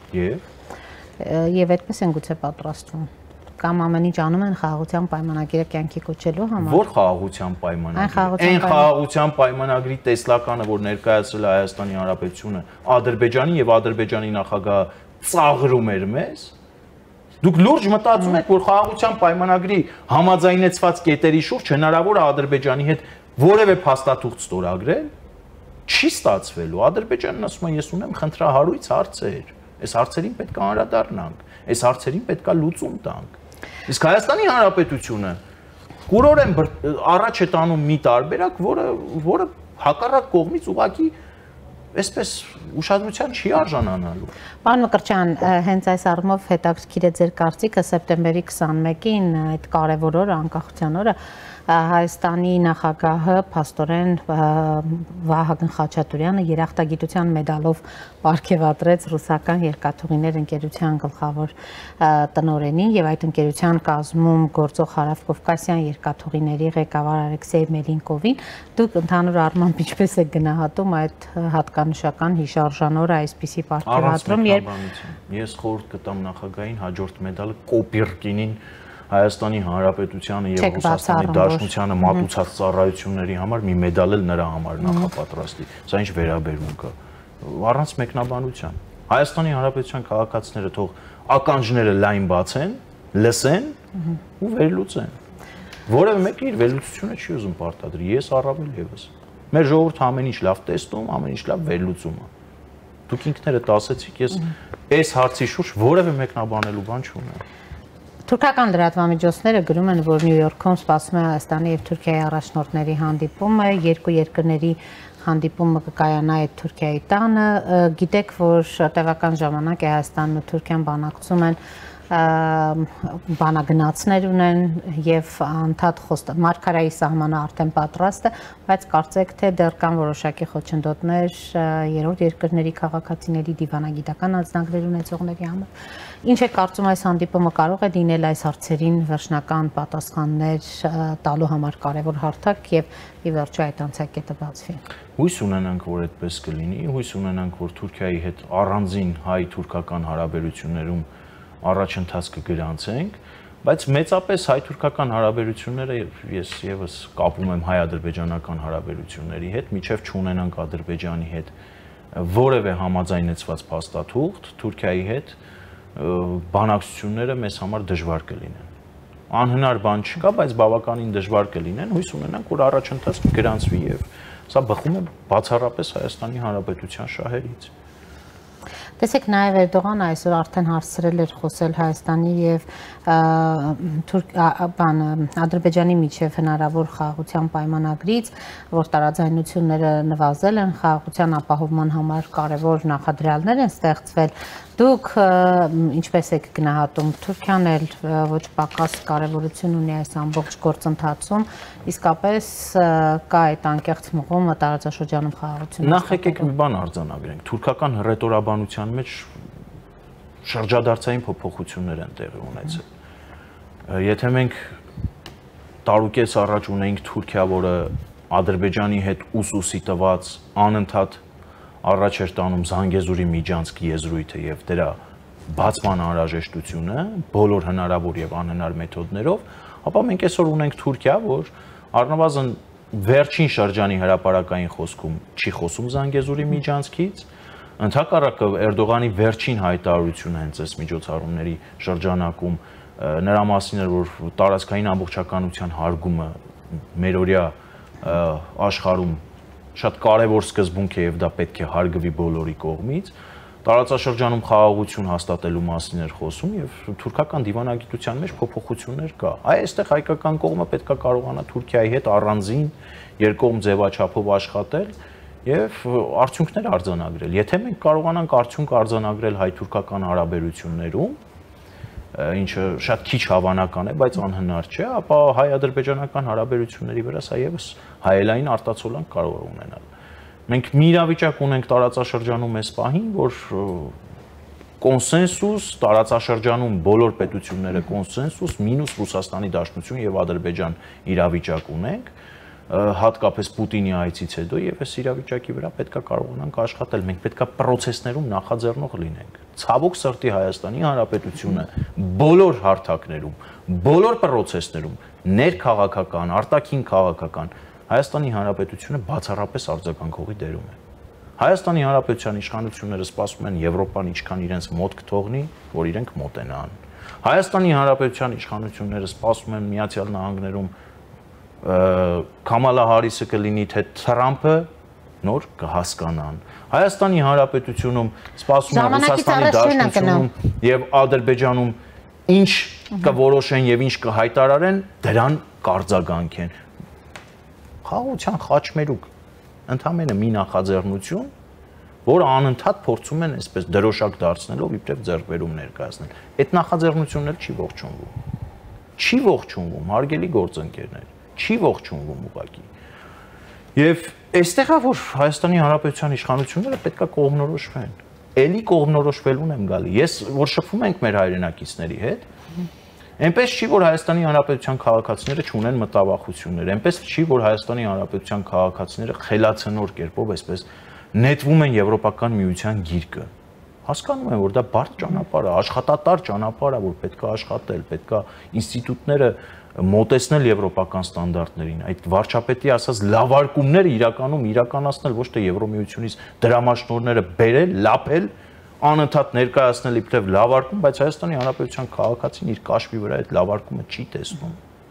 [SPEAKER 1] Եվ այդպես են գուցե պատրաստվում։ Կամ ամեն ինչ անում են խաղաղության պայմանագիրը կյանքի կոչելու համար։
[SPEAKER 4] Որ խաղաղության պայմանագիր։ Այն խաղաղության պայմանագրի տեսլականը, որ ներկայացրել է Հայաստանի Հանրապետությունը Ադրբեջանի եւ Ադրբեջանի նախագահը ծաղրում էր մեզ։ Դուք լուրջ մտածում եք, որ խաղաղության պայմանագրի համաձայնեցված կետերի շուրջ հնարավոր է Ադրբեջանի հետ որևէ փաստաթուղթ ստորագրել։ Չի ստացվելու։ Ադրբեջանն ասում է, ես ունեմ խնդրահարույց հարցեր։ Այս հարցերին պետք է անդրադառնանք, այս հարցերին պետք է լուծում տանք։ Իսկ Հայաստանի Հանրապետությունը կուրորեն առաջ է տանում մի տարբերակ, որը հակառակ կողմից ուղղակի այսպես ուշադրության չի արժանանալու։
[SPEAKER 1] Պարոն Մկրտչյան, հենց այս առումով հետաքրքիր է ձեր կարծիքը սեպտեմբերի 21-ին այդ կարևոր օրը, անկախության օրը Հայաստանի նախագահը փաստորեն Վահագն Խաչատուրյանը երախտագիտության մեդալով պարգևատրեց ռուսական երկաթուղիներ ընկերության գլխավոր տնօրենին եւ այդ ընկերության կազմում գործող Հարավկովկասյան երկաթուղիների ղեկավար Ալեքսեյ Մելինկովին։ Դուք ընդհանուր առմամբ ինչպես եք գնահատում այդ հատկանշական հիշարժան օրը այսպիսի պարգևատրում, երբ
[SPEAKER 4] ես խորհուրդ կտամ նախագահային հաջորդ մեդալը Կոպիրկինին Հայաստանի Հանրապետությանը եւ Ռուսաստանի Դաշնությանը մատուցած ծառայությունների համար մի մեդալ էլ նրա համար նախապատրաստի։ Սա ինչ վերաբերմունք է։ Առանց մեկնաբանության։ Հայաստանի Հանրապետության քաղաքացիները թող ականջները լայն բացեն, լսեն ու վերլուծեն։ Որևէ մեկը իր վերլուծությունը չի ուզում պարտադրի, ես առավել եւս։ Մեր ժողովուրդը ամեն ինչ լավ տեսնում, ամեն ինչ լավ վերլուծում է։ Դուք ինքներդ ասեցիք, ես այս հարցի շուրջ որևէ մեկնաբանելու բան չունեմ։
[SPEAKER 1] Թուրքական լրատվամիջոցները գրում են, որ Նյու Յորքում սպասվում է Հայաստանի եւ Թուրքիայի առաջնորդների հանդիպումը, երկու երկրների հանդիպումը կկայանա այդ Թուրքիայի տանը։ Գիտեք, որ տևական ժամանակ է Հայաստանն ու Թուրքիան բանակցում են, բանագնացներ ունեն եւ անդադ մարգարայի սահմանը արդեն պատրաստ է, բայց կարծեք թե դեռ կան որոշակի խոչընդոտներ երրորդ երկրների քաղաքացիների դիվանագիտական անձնագրեր ունեցողների համար։ Ինչ է կարծում այս հանդիպումը կարող է լինել այս հարցերին վերջնական պատասխաններ տալու համար կարևոր հարթակ եւ ի վերջո այդ անցակետը բացվի։
[SPEAKER 4] Հույս ունենանք, որ այդպես կլինի, հույս ունենանք, որ Թուրքիայի հետ առանձին հայ-թուրքական հարաբերություններում առաջընթաց կգրանցենք, բայց մեծապես հայ-թուրքական հարաբերությունները ես եւս կապում եմ հայ-ադրբեջանական հարաբերությունների հետ, միջև չունենանք Ադրբեջանի հետ որևէ համաձայնեցված փաստաթուղթ, Թուրքիայի հետ բանակցությունները մեզ համար դժվար կլինեն։ Անհնար բան չկա, բայց բավականին դժվար կլինեն, հույս ունենանք, որ առաջընթաց կգրանցվի եւ սա բխում է բացառապես Հայաստանի Հանրապետության շահերից։
[SPEAKER 1] Տեսեք, նաև Էրդողանը այսօր արդեն հարցրել էր խոսել Հայաստանի եւ Ադրբեջանի միջև հնարավոր խաղաղության պայմանագրից, որ տարաձայնությունները նվազել են, խաղաղության ապահովման համար կարևոր նախադրյալներ են ստեղծվել, Դուք ինչպես եք գնահատում Թուրքիան էլ ոչ պակաս կարևորություն ունի այս ամբողջ գործընթացում, իսկապես կա այդ անկեղծ մղումը տարածաշրջանում խաղաղություն։
[SPEAKER 4] Նախ եկեք մի բան արձանագրենք, թուրքական հռետորաբանության մեջ շրջադարձային փոփոխություններ են տեղի ունեցել։ Եթե մենք տարուկես առաջ ունեինք Թուրքիա, որը Ադրբեջանի հետ ուսուսի տված անընդհատ առաջ էր տանում Զանգեզուրի միջանցք եզրույթը եւ դրա բացման անհրաժեշտությունը բոլոր հնարավոր եւ անհնար մեթոդներով, ապա մենք այսօր ունենք Թուրքիա, որ առնվազն վերջին շրջանի հրապարակային խոսքում չի խոսում Զանգեզուրի միջանցքից, ընդհակառակը Էրդողանի վերջին հայտարարությունը հենց այս միջոցառումների շրջանակում նրա մասին էր, որ տարածքային ամբողջականության հարգումը մերօրյա աշխարհում շատ կարևոր սկզբունք է եւ դա պետք է հարգվի բոլորի կողմից, տարածաշրջանում խաղաղություն հաստատելու մասին էր խոսում եւ թուրքական դիվանագիտության մեջ փոփոխություններ կա։ Այստեղ հայկական կողմը պետք է կարողանա Թուրքիայի հետ առանձին երկկողմ ձևաչափով աշխատել եւ արդյունքներ արձանագրել։ Եթե մենք կարողանանք արդյունք արձանագրել հայ-թուրքական հարաբերություններում, ինչը շատ քիչ հավանական է, բայց անհնար չէ, ապա հայ-ադրբեջանական հարաբերությունների վրա սա եւս հայելային արտացոլանք կարող է ունենալ։ Մենք մի իրավիճակ ունենք տարածաշրջանում այս պահին, որ կոնսենսուս տարածաշրջանում բոլոր պետությունները կոնսենսուս մինուս Ռուսաստանի Դաշնություն եւ Ադրբեջան իրավիճակ ունենք, հատկապես Պուտինի այցից հետո եւ այս իրավիճակի վրա պետքա կարողանանք աշխատել, մենք պետքա process-ներում նախաձեռնող լինենք։ Ցավոք սրտի Հայաստանի Հանրապետությունը բոլոր հարթակներում, բոլոր process-ներում, ներքաղաքական, արտաքին քաղաքական, Հայաստանի Հանրապետությունը բացառապես արձագանքողի դերում է։ Հայաստանի Հանրապետության իշխանությունները սպասում են Եվրոպան ինչքան իրենց մոտ կթողնի, որ իրենք մոտենան։ Հայաստանի Հանրապետության իշխանությունները սպասում են Միացյալ Նահանգներում Քամալա Հարիսը կլինի, թե Թրամփը նոր կհասկանան։ Հայաստանի Հանրապետությունում սպասում են Ռուսաստանի Դաշնությունում եւ Ադրբեջանում ինչ կորոշեն եւ ինչ կհայտարարեն, դրան կարձագանքեն։ Խաղաղության խաչմերուկ ընդամենը մի նախաձեռնություն, որը անընդհատ փորձում են այսպես դրոշակ դարձնելով իբրև ձեռքբերում ներկայացնել։ Այդ նախաձեռնությունները չի ողջունվում։ Չի ողջունվում, հարգելի գործընկերներ, չի ողջունվում ուղղակի։ Եվ այստեղ է, որ Հայաստանի Հանրապետության իշխանությունները պետքա կողմնորոշվեն։ Էլի կողմնորոշվելուն եմ գալի։ Ես որ շփվում ենք մեր հայրենակիցների հետ, այնպես չի, որ Հայաստանի Հանրապետության քաղաքացիները չունեն մտավախություններ, այնպես չի, որ Հայաստանի Հանրապետության քաղաքացիները խելացնոր կերպով այսպես նետվում են Եվրոպական միության գիրկը։ Հասկանում են, որ դա բարդ ճանապարհ է, աշխատատար ճանապարհ է, որ պետքա աշխատել, պետքա ինստիտուտները մոտեցնել եվրոպական ստանդարտներին, այդ վարչապետի ասած լավարկումները իրականում իրականացնել, ոչ թե Եվրոմիությունից դրամաշնորհները բերել, լափել, անընդհատ ներկայացնել իբրև լավարկում, բայց Հայաստանի Հանրապետության քաղաքացին իր կաշվի վրա այդ լավարկումը չի տեսնում։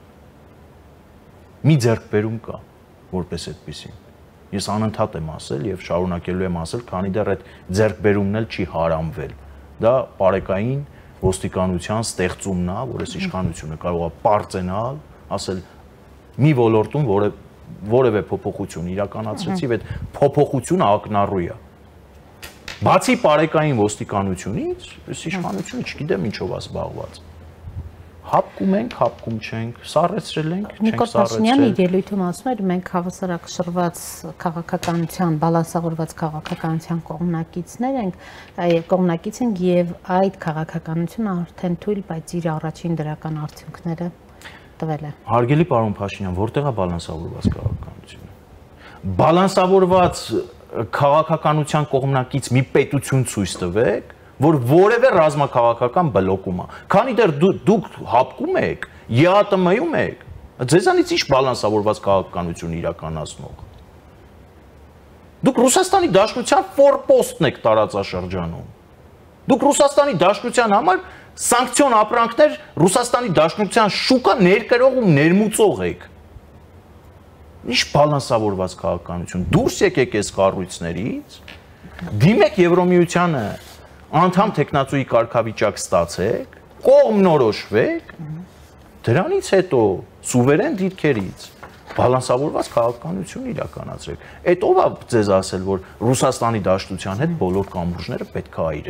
[SPEAKER 4] Մի ձեռքբերում կա, որպես այդպեսին։ Ես անընդհատ եմ ասել եւ շարունակելու եմ ասել, քանի դեռ այդ ձեռքբերումն էլ չի հարամվել։ Դա բարեկային ոստիկանության ստեղծումն է, որ այս իշխանությունը կարող է պարծենալ, ասել մի ոլորտում որևէ փոփոխություն իրականացրեցի, այդ փոփոխությունը ակնառու է։ Բացի բարեկային ոստիկանությունից, այս իշխանությունը չգիտեմ ինչով է զբաղված։ Հապկում ենք, հապկում չենք, սառեցրել ենք, չենք
[SPEAKER 1] Նիկոլ Փաշինյանը իր ելույթում ասում էր, մենք հավասարակշռված քաղաքականության, բալանսավորված քաղաքականության կողմնակիցներ ենք, կողմնակից ենք եւ այդ քաղաքականությունը արդեն թույլ, բայց իր առաջին դրական արդյունքները տվել է։
[SPEAKER 4] Հարգելի պարոն Փաշինյան, որտեղ է բալանսավորված քաղաքականությունը։ Բալանսավորված քաղաքականության կողմնակից մի պետություն ցույց տվեք, որ որևէ ռազմաքաղաքական բլոկում է։ Քանի դեռ դուք հապկում եք, ԵԱՏՄ-ում եք, ձեզանից ինչ բալանսավորված քաղաքականություն իրականացնող։ Դուք Ռուսաստանի Դաշնության ֆորպոստն եք տարածաշրջանում։ Դուք Ռուսաստանի Դաշնության համար սանկցիոն ապրանքներ Ռուսաստանի Դաշնության շուկա ներկրող ու ներմուծող եք։ Ինչ բալանսավորված քաղաքականություն։ Դուրս եկեք այս կառույցներից, դիմեք Եվրոմիությանը անդամ տեխնացուի կարգավիճակ ստացեք, կողմնորոշվեք, դրանից հետո սուվերեն դիրքերից բալանսավորված քաղաքականություն իրականացրեք։ Այդ ով է ձեզ ասել, որ Ռուսաստանի Դաշնության հետ բոլոր կամուրջները պետք է այրել։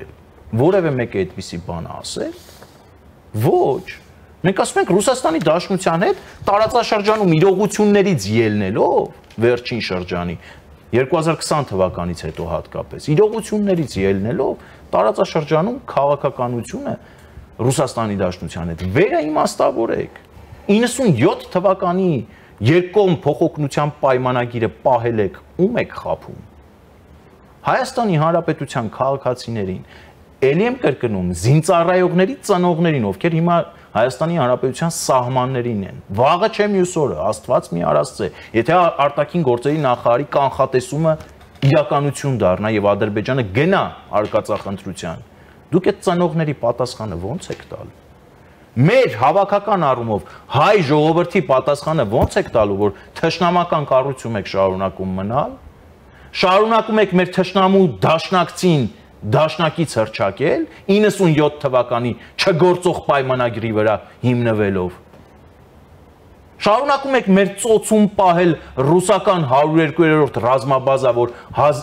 [SPEAKER 4] որևէ մեկը այդպիսի բան ասել։ Ոչ։ Մենք ասում ենք Ռուսաստանի Դաշնության հետ տարածաշրջանում իրողություններից ելնելով վերջին շրջանի 2020 թվականից հետո հատկապես իրողություններից ելնելով տարածաշրջանում քաղաքականությունը Ռուսաստանի Դաշնության հետ վերաիմաստավորեք 97 թվականի երկկողմ փոխօգնության պայմանագիրը պահել եք ում եք խաբում Հայաստանի Հանրապետության քաղաքացիներին ելի եմ կրկնում զինծառայողների ծնողներին ովքեր հիմա Հայաստանի Հանրապետության սահմաններին են վաղը չեմ մյուս օրը Աստված մի արածե եթե արտաքին գործերի նախարարի կանխատեսումը իրականություն դառնա եւ Ադրբեջանը գնա արկածախնդրության դուք այդ ծնողների պատասխանը ո՞նց եք տալու Մեր հավաքական առումով հայ ժողովրդի պատասխանը ո՞նց եք տալու, որ թշնամական կառույցում եք շարունակում մնալ, շարունակում եք մեր թշնամու դաշնակցին դաշնակից հռչակել 97 թվականի չգործող պայմանագրի վրա հիմնվելով, շարունակում եք մեր ծոցում պահել ռուսական 102-րդ ռազմաբազա, որ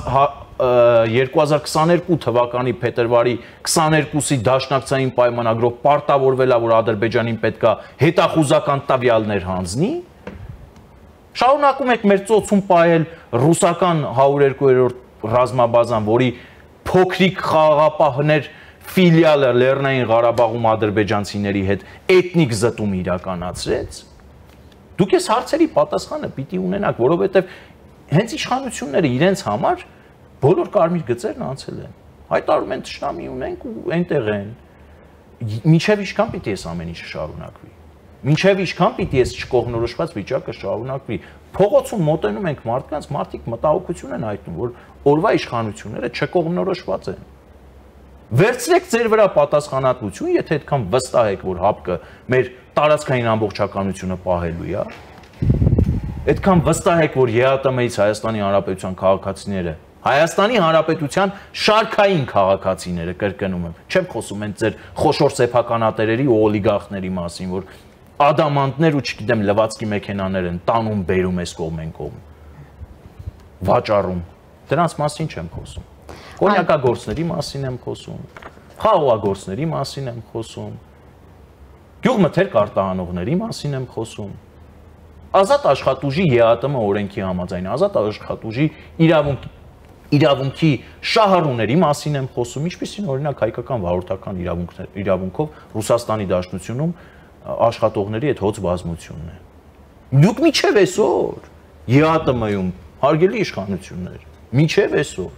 [SPEAKER 4] 2022 թվականի փետրվարի 22-ի դաշնակցային պայմանագրով պարտավորվել է, որ Ադրբեջանին պետք է հետախուզական տվյալներ հանձնի, շարունակում եք մեր ծոցում պահել ռուսական 102-րդ ռազմաբազան, որի փոքրիկ խաղաղապահներ ֆիլիալը Լեռնային Ղարաբաղում ադրբեջանցիների հետ էթնիկ զտում իրականացրեց, դուք այս հարցերի պատասխանը պիտի ունենաք, որովհետև հենց իշխանությունները իրենց համար բոլոր կարմիր գծերն անցել են, հայտարարում են թշնամի ունենք ու այնտեղ են, մինչև ինչքան պիտի այս ամեն ինչը շարունակվի, մինչև ինչքան պիտի այս չկողմնորոշված վիճակը շարունակվի, փողոցում մոտենում ենք մարդկանց, մարդիկ մտահոգություն են հայտնում, որ օրվա իշխանությունները չկողմնորոշված են, վերցրեք ձեր վրա պատասխանատվություն, եթե այդքան վստահ եք, որ ՀԱՊԿ-ը մեր տարածքային ամբողջականությունը պահելու է, այդքան վստահ եք, որ ԵԱՏՄ-ից Հայաստանի Հանրապետության քաղաքացիները Հայաստանի Հանրապետության շարքային քաղաքացիները կրկնում եմ, չեմ խոսում են ձեր խոշոր սեփականատերերի ու օլիգարխների մասին, որ ադամանտներ ու չգիտեմ լվացքի մեքենաներ են տանում բերում այս կողմեն կողմ, վաճառում, դրանց մասին չեմ խոսում, կոնյակագործների մասին եմ խոսում, խաղողագործների մասին եմ խոսում, գյուղմթերք արտահանողների մասին եմ խոսում, ազատ աշխատուժի ԵԱՏՄ օրենքի համաձայն, ազատ աշխատուժի իրավունքի շահառուների մասին եմ խոսում, ինչպիսին օրինակ հայկական վարորդական իրավունքով Ռուսաստանի Դաշնությունում աշխատողների այդ հոծ բազմությունն է։ Դուք միջև այսօր ԵԱՏՄ-ում հարգելի իշխանություններ, միջև այսօր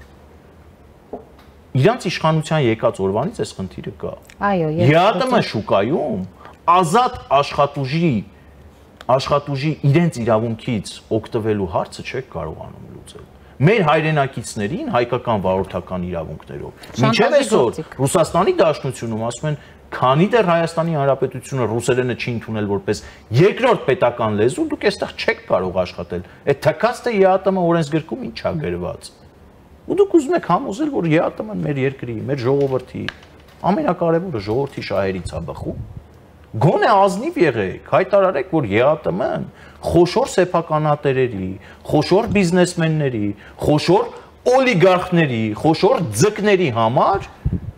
[SPEAKER 4] իրանց իշխանության եկած օրվանից այս խնդիրը կա։
[SPEAKER 1] Այո,
[SPEAKER 4] ԵԱՏՄ շուկայում ազատ աշխատուժի իրենց իրավունքից օգտվելու հարցը չեք կարողանում լուծել։ Մեր հայրենակիցներին հայկական վարորդական իրավունքներով։ Մինչև այսօր Ռուսաստանի Դաշնությունում ասում են, քանի դեռ Հայաստանի Հանրապետությունը ռուսերենը չի ընդունել որպես երկրորդ պետական լեզու, դուք այստեղ չեք կարող աշխատել։ Այդ թքած թե ԵԱՏՄ օրենսգրքում ինչ է գրված։ Ու դուք ուզում եք համոզել, որ ԵԱՏՄ-ն մեր երկրի, մեր ժողովրդի ամենակարևորը ժողովրդի շահերից է բխում։ Գոնե ազնիվ եղեք, հայտարարեք, որ ԵԱՏՄ-ն խոշոր սեփականատերերի, խոշոր բիզնեսմենների, խոշոր օլիգարխների, խոշոր ձկների համար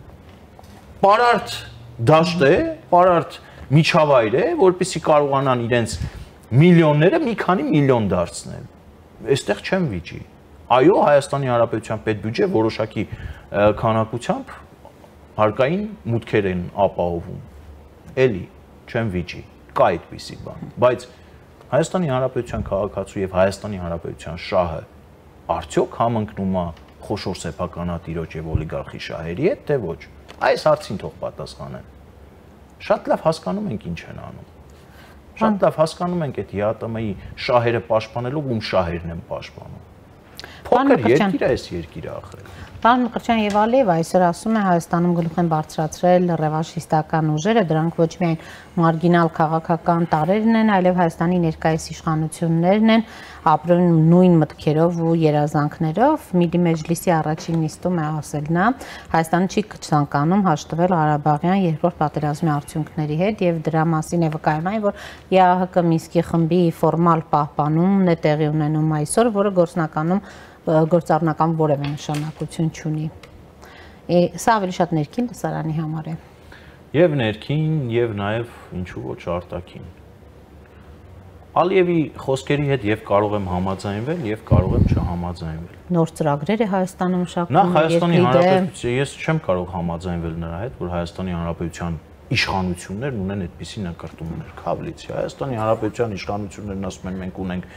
[SPEAKER 4] պարարտ դաշտ է, պարարտ միջավայր է, որպեսզի կարողանան իրենց միլիոնները մի քանի միլիոն դարձնել։ Այստեղ չեմ վիճի։ Այո, Հայաստանի Հանրապետության պետբյուջե որոշակի քանակությամբ հարկային մուտքեր են ապահովում։ Էլի չեմ վիճի, կա այդպիսի բան, բայց Հայաստանի Հանրապետության քաղաքացու եւ Հայաստանի Հանրապետության շահը արդյոք համընկնում է խոշոր սեփականատիրոջ եւ օլիգարխի շահերի հետ, թե ոչ։ Այս հարցին թող պատասխանեն։ Շատ լավ հասկանում ենք ինչ են անում։ Շատ լավ հասկանում ենք այդ ԵԱՏՄ-ի շահերը պաշտպանելով ում շահերն են պաշտպանում։ Փոքր երկիր է այս երկիրը ախր։
[SPEAKER 1] Պարոն Մկրտչյան եւ Ալիև այսօր ասում է Հայաստանում գլուխ են բարձրացրել ռևանշիստական ուժերը, դրանք ոչ միայն մարգինալ քաղաքական տարրերն են, այլև Հայաստանի ներկայիս իշխանություններն են, ապրում նույն մտքերով ու երազանքներով։ Միլի մեջլիսի առաջին նիստում է ասել նա, Հայաստանը չի ցանկանում հաշտվել Ղարաբաղյան երկրորդ պատերազմի արդյունքների հետ եւ դրա մասին է վկայում այն, որ ԵԱՀԿ Մինսկի խմբի ֆորմալ պահպանումն է տեղի ունենում այսօր, որը գործառնական որևէ նշանակություն չունի։ Սա ավելի շատ ներքին լսարանի համար է։
[SPEAKER 4] Եվ ներքին, եւ նաեւ ինչու ոչ արտաքին։ Ալիևի խոսքերի հետ եւ կարող եմ համաձայնվել եւ կարող եմ չհամաձայնվել։
[SPEAKER 1] Նոր ծրագրեր է Հայաստանում մշակվում։
[SPEAKER 4] Նախ Հայաստանի Հանրապետության ես չեմ կարող համաձայնվել նրա հետ, որ Հայաստանի Հանրապետության իշխանություններն ունեն այդպիսի նկարտումներ։ Քավլիցի Հայաստանի Հանրապետության իշխանություններն ասում են մենք ունենք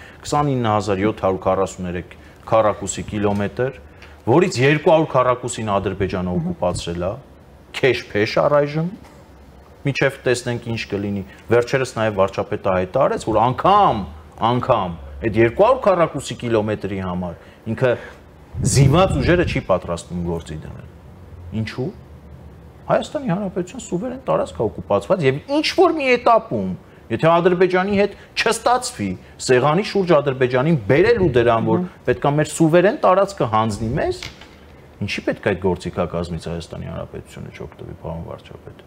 [SPEAKER 4] 29743 քառակուսի կիլոմետր, որից 200 քառակուսին Ադրբեջանը օկուպացրել է, քեշ-փեշ առայժմ, միջև տեսնենք ինչ կլինի։ Վերջերս նաև վարչապետը հայտարարեց, որ անգամ այդ 200 քառակուսի կիլոմետրի համար ինքը զինված ուժերը չի պատրաստվում գործի դնել։ Ինչու՞։ Հայաստանի Հանրապետության սուվերեն տարածք է օկուպացված եւ ինչ որ մի этаպում, եթե Ադրբեջանի հետ չստացվի, սեղանի շուրջ Ադրբեջանին բերելու դրան, որ պետքա մեր սուվերեն տարածքը հանձնի մեզ, ինչի պետք է այդ գործիքակազմից Հայաստանի Հանրապետությունը չօգտվի, պարոն վարչապետ։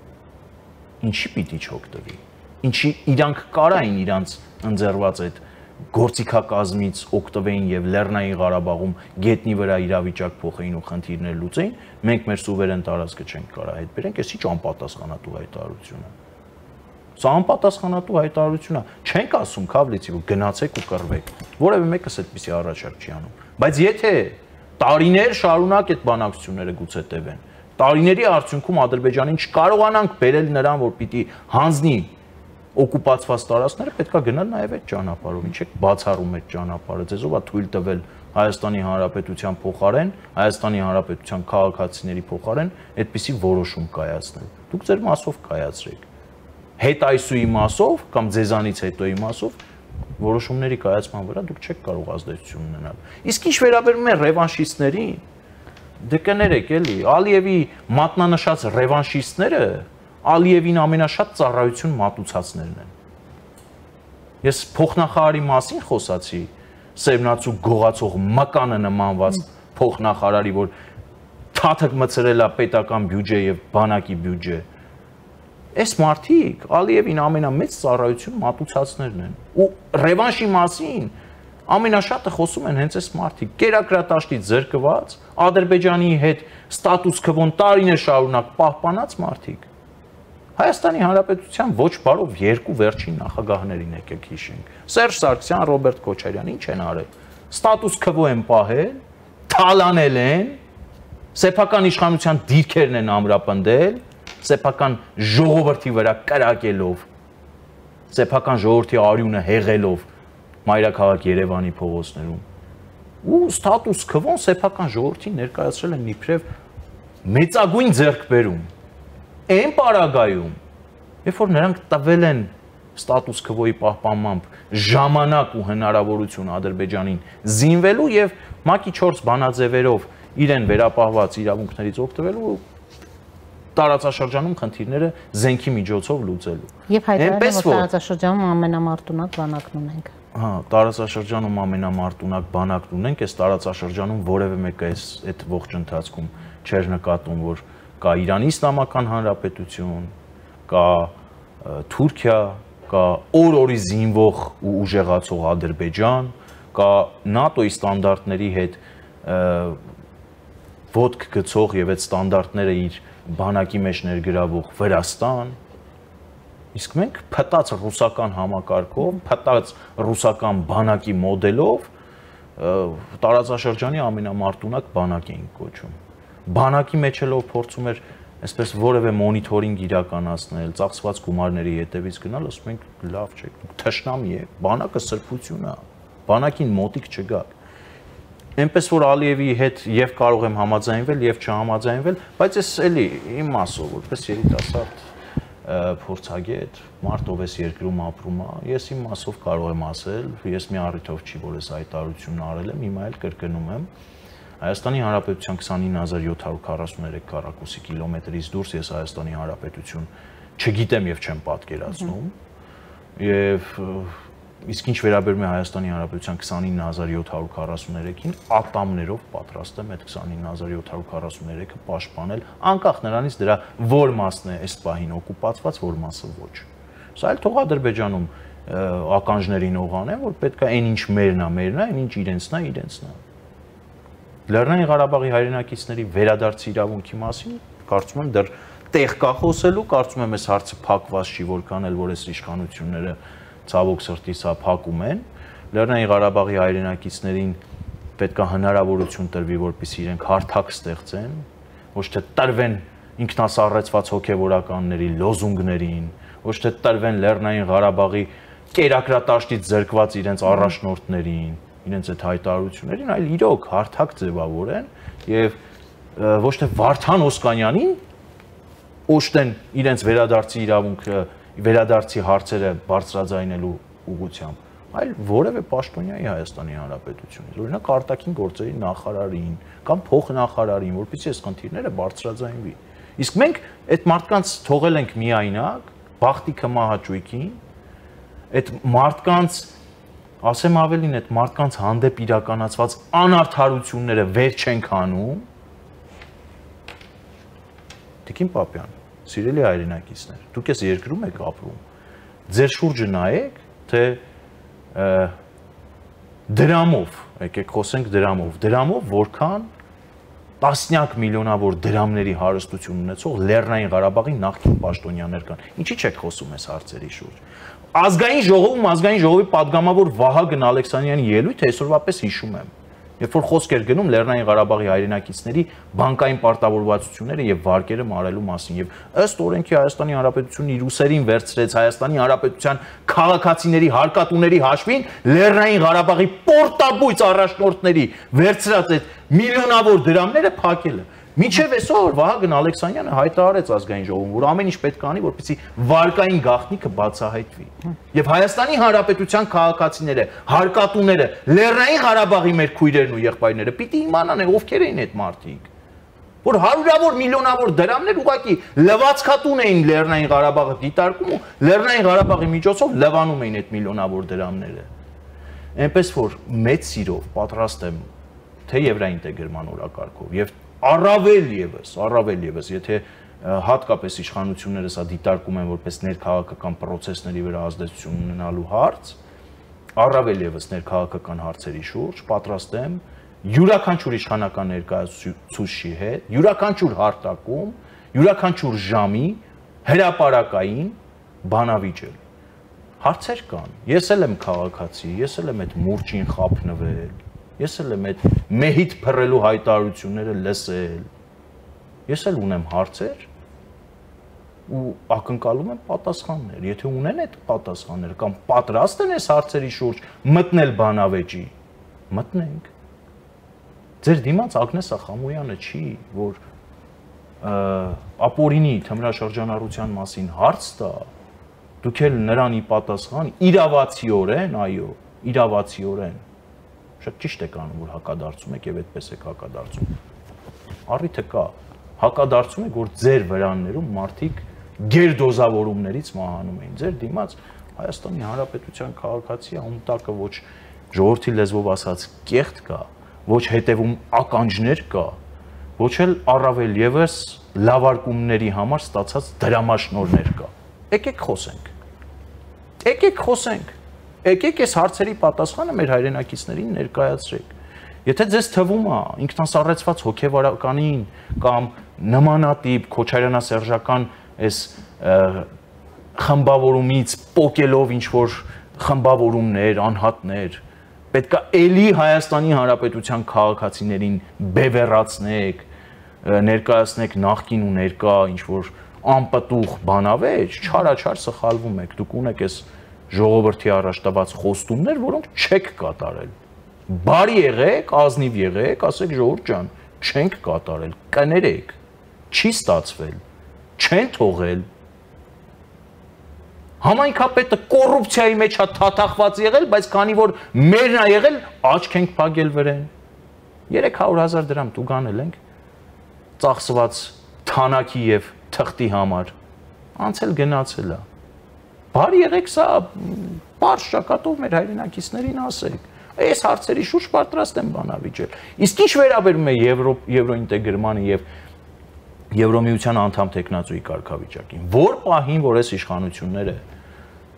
[SPEAKER 4] Ինչի պիտի չօգտվի։ Ինչի իրանք կարային իրանց ընձեռված այդ գործիքակազմից օգտվեին եւ Լեռնային Ղարաբաղում գետնի վրա իրավիճակ փոխեին ու խնդիրներ լուծեին, մենք մեր սուվերեն տարածքը չենք կարող հետ բերենք, էսի անպատասխանատու հայտարարություն է։ Սա անպատասխանատու հայտարարություն է։ Չենք ասում Քավլիցի, որ գնացեք ու կռվեք։ Որևէ մեկս այդպեսի առաջարկ չի անում։ Բայց եթե տարիներ շարունակ այդ բանակցությունները գուցե տևեն, տարիների արդյունքում Ադրբեջանին չկարողանանք բերել նրան, որ պիտի հանձնի օկուպացված տարածքները, պետքա գնալ նաև այդ ճանապարհով։ Ինչ եք բացառում այդ ճանապարհը, ձեզով է թույլ տվել Հայաստանի Հանրապետության փոխարեն, Հայաստանի Հանրապետության քաղաքացիների փոխարեն այդպիսի որոշում կայացնել։ Դուք ձեր մասով կայացրեք։ Հետ այսուի մասով կամ ձեզանից հետոյի մասով որոշումների կայացման վրա դուք չեք կարող ազդեցություն ունենալ։ Իսկ ինչ վերաբերում է ռևանշիստներին, դե կներեք էլի, Ալիևի մատնանշած ռևանշիստները Ալիևին ամենաշատ ծառայություն մատուցածներն են։ Ես փոխնախարարի մասին խոսացի, սերմնացու գողացող մկանը նմանված փոխնախարարի, որ թաթք մցրել է պետական բյուջե եւ բանակի բյուջե։ Այս մարդիկ Ալիևին ամենամեծ ծառայություն մատուցածներն են։ Ու ռևանշի մասին ամենաշատը խոսում են հենց այս մարդիկ, կերակրատաշտից զրկված, Ադրբեջանի հետ ստատուս քվոն տարիներ շարունակ պահպանած մարդիկ։ Հայաստանի Հանրապետության ոչ բարով երկու վերջին նախագահներին եկեք հիշենք։ Սերժ Սարգսյան, Ռոբերտ Քոչարյան ինչ են արել։ Ստատուս քվո են պահել, թալանել են, սեփական իշխանության դիրքերն են ամրապնդել, սեփական ժողովրդի վրա կրակելով, սեփական ժողովրդի արյունը հեղելով մայրաքաղաք Երևանի փողոցներում։ Ու ստատուս քվոն սեփական ժողովրդին ներկայացրել են իբրև մեծագույն ձեռքբերում։ Այն պարագայում, երբ որ նրանք տվել են ստատուս քվոյի պահպանմամբ ժամանակ ու հնարավորություն Ադրբեջանին զինվելու եւ ՄԱԿ-ի 4 բանաձևերով իրեն վերապահված իրավունքներից օգտվելու տարածաշրջանում խնդիրները զենքի միջոցով լուծելու։
[SPEAKER 1] Եվ հայտարարել որ տարածաշրջանում ամենամարտունակ բանակն ունենք։
[SPEAKER 4] Հա, տարածաշրջանում ամենամարտունակ բանակն ունենք, այս տարածաշրջանում որևէ մեկը այդ ողջ ընթացքում չէր նկատում, որ կա Իրանի Իսլամական Հանրապետություն, կա Թուրքիա, կա օր-օրի զինվող ու ուժեղացող Ադրբեջան, կա ՆԱՏՕ-ի ստանդարտների հետ ոտք գցող եւ այդ ստանդարտները իր բանակի մեջ ներգրավող Վրաստան, իսկ մենք փտած ռուսական համակարգով, փտած ռուսական բանակի մոդելով տարածաշրջանի ամենամարտունակ բանակ էինք կոչում։ Բանակի մեջ էլ ով փորձում էր այսպես որևէ մոնիթորինգ իրականացնել, ծախսված գումարների հետևից գնալ, ասում ենք լավ չէ, թշնամի է, բանակը սրբություն է, բանակին մոտիկ չգաք։ Այնպես որ Ալիևի հետ եւ կարող եմ համաձայնվել եւ չհամաձայնվել, բայց ես էլի իմ մասով որպես երիտասարդ փորձագետ, մարդ ով էս երկրում ապրում է, ես իմ մասով կարող եմ ասել, ես մի առիթով չի, որ ես հայտարարությունն արել եմ, հիմա էլ կրկնում եմ, Հայաստանի Հանրապետության 29743 քառակուսի կիլոմետրից դուրս ես Հայաստանի Հանրապետություն չգիտեմ եւ չեմ պատկերացնում, եւ իսկ ինչ վերաբերում է Հայաստանի Հանրապետության 29743-ին, ատամներով պատրաստ եմ այդ 29743-ը պաշտպանել, անկախ նրանից դրա որ մասն է այս պահին օկուպացված, որ մասը ոչ։ Սա էլ թող Ադրբեջանում ականջներին օղանեն, որ պետք է այն ինչ մերն է, այն ինչ իրենցն է, իրենցն է։ Լեռնային Ղարաբաղի հայրենակիցների վերադարձի իրավունքի մասին կարծում եմ դեռ տեղ կա խոսելու, կարծում եմ այս հարցը փակված չի, որքան էլ որ այս իշխանությունները ցավոք սրտի սա փակում են։ Լեռնային Ղարաբաղի հայրենակիցներին պետք է հնարավորություն տրվի, որպեսզի իրենք հարթակ ստեղծեն, ոչ թե տրվեն ինքնասառեցված հոգևորականների լոզունգներին, ոչ թե տրվեն Լեռնային Ղարաբաղի կերակրատաշտից զրկված իրենց առաջնորդներին, իրենց այդ հայտարարություններին, այլ իրոք հարթակ ձևավորեն եւ ոչ թե Վարդան Օսկանյանին օժտեն իրենց վերադարձի իրավունքը, վերադարձի հարցերը բարձրաձայնելու ուղղությամբ, այլ որևէ պաշտոնյայի Հայաստանի Հանրապետությունից, օրինակ արտաքին գործերի նախարարին կամ փոխնախարարին, որպեսզի այս խնդիրները բարձրաձայնվի։ Իսկ մենք այդ մարդկանց թողել ենք միայնակ, բախտիքը մահաճույքին, այդ մարդկանց, ասեմ ավելին, այդ մարդկանց հանդեպ իրականացված անարդարությունները վեր չենք անում։ Տիկին Պապյան, սիրելի հայրենակիցներ, դուք ես երկրում եք ապրում, ձեր շուրջը նայեք, թե դրամով, եկեք խոսենք դրամով որքան տասնյակ միլիոնավոր դրամների հարստություն ունեցող Լեռնային Ղարաբաղի նախկին պաշտոնյաներ կան։ Ինչի՞ չեք խոսում այս հարցերի շուրջ։ Ազգային ժողովի պատգամավոր Վահագն Ալեքսանյանի ելույթը այսօրվա պես հիշում եմ։ Երբ որ խոսք էր գնում Լեռնային Ղարաբաղի հայրենակիցների բանկային պարտավորվածությունները եւ վարկերը մարելու մասին եւ ըստ օրենքի Հայաստանի Հանրապետությունն իր ուսերին վերցրեց Հայաստանի Հանրապետության քաղաքացիների հարկատուների հաշվին Լեռնային Ղարաբաղի պորտաբույծ առաջնորդների վերցրած այդ միլիոնավոր դրամները փակել է։ Մինչև այսօր Վահագն Ալեքսանյանը հայտարարեց ազգային ժողովում, որ ամեն ինչ պետք է անի, որպեսզի վարկային գաղտնիքը բացահայտվի։ Եվ Հայաստանի Հանրապետության քաղաքացիները, հարկատուները, Լեռնային Ղարաբաղի մեր քույրերն ու եղբայրները պիտի իմանան ովքեր էին այդ մարդիկ, որ հարյուրավոր միլիոնավոր դրամներ ուղղակի լվացքատուն էին Լեռնային Ղարաբաղը դիտարկում ու Լեռնային Ղարաբաղի միջոցով լվանում էին այդ միլիոնավոր դրամները։ Այնպես որ մեծ սիրով պատրաստ եմ թե եվրոինտեգրման օրակարգով եւ առավել եւս, եթե հատկապես իշխանությունները սա դիտարկում են որպես ներքաղաքական process-ների վրա ազդեցություն ունենալու հարց, առավել եւս ներքաղաքական հարցերի շուրջ պատրաստ եմ յուրաքանչյուր իշխանական ներկայացուցիչի հետ, յուրաքանչյուր հարթակում, յուրաքանչյուր ժամի հրապարակային բանավիճել։ Հարցեր կան։ Ես էլ եմ քաղաքացի, ես էլ եմ այդ մուրճին խափնվել, ես էլ եմ այդ մեհիդ փռելու հայտարարությունները լսել։ Ես էլ ունեմ հարցեր ու ակնկալում եմ պատասխաններ։ Եթե ունեն այդ պատասխանները կամ պատրաստ են այս հարցերի շուրջ մտնել բանավեճի, մտնենք։ Ձեր դիմաց Ագնես Ախամոյանը չի, որ ապօրինի թմրաշրջանառության մասին հարց տա, դուք էլ նրան ի պատասխան իրավացիորեն, այո, իրավացիորեն շատ ճիշտ եք անում, որ հակադարձում եք եւ այդպես եք հակադարձում։ Առիթը կա, հակադարձում եք, որ ձեր վրաններում մարդիկ գերդոզավորումներից մահանում էին։ Ձեր դիմաց Հայաստանի Հանրապետության քաղաքացի ումտակը ոչ ժողովրդի լեզվով ասած կեղտ կա, ոչ հետևում ականջներ կա, ոչ էլ առավել եւս լավարկումների համար ստացած դրամաշնորհներ կա։ Եկեք խոսենք։ Եկեք խոսենք։ Եկեք այս հարցերի պատասխանը մեր հայրենակիցներին ներկայացրեք։ Եթե ձեզ թվում է ինքնասառեցված հոգեվարականին կամ նմանատիպ քոչարյանասերժական այս խմբավորումից պոկելով ինչ-որ խմբավորումներ, անհատներ, պետք է էլի Հայաստանի Հանրապետության քաղաքացիներին բևեռացնեք, ներկայացնեք նախկին ու ներկա ինչ-որ անպտուղ բանավեճ, չարաչար սխալվում եք, դուք ունեք այս ժողովրդի առաջ տված խոստումներ, որոնք չեք կատարել։ Բարի եղեք, ազնիվ եղեք, ասեք ժողովուրդ ջան, չենք կատարել, կներեք, չի ստացվել, չեն թողել։ Համայնքապետը կոռուպցիայի մեջ է թաթախված եղել, բայց քանի որ մերն է եղել, աչք ենք փակել վրան։ 300,000 դրամ տուգանել ենք ծախսված թանակի եւ թղթի համար։ Անցել գնացել է։ Բարի եղեք, սա բարձ շակատով մեր հայրենակիցներին ասեք։ Այս հարցերի շուրջ պատրաստ եմ բանավիճել։ Իսկ ինչ վերաբերում է եվրոինտեգրմանը եւ Եվրոմիության անդամ տեխնացուի կարգավիճակին, որ պահին, որ այս իշխանությունները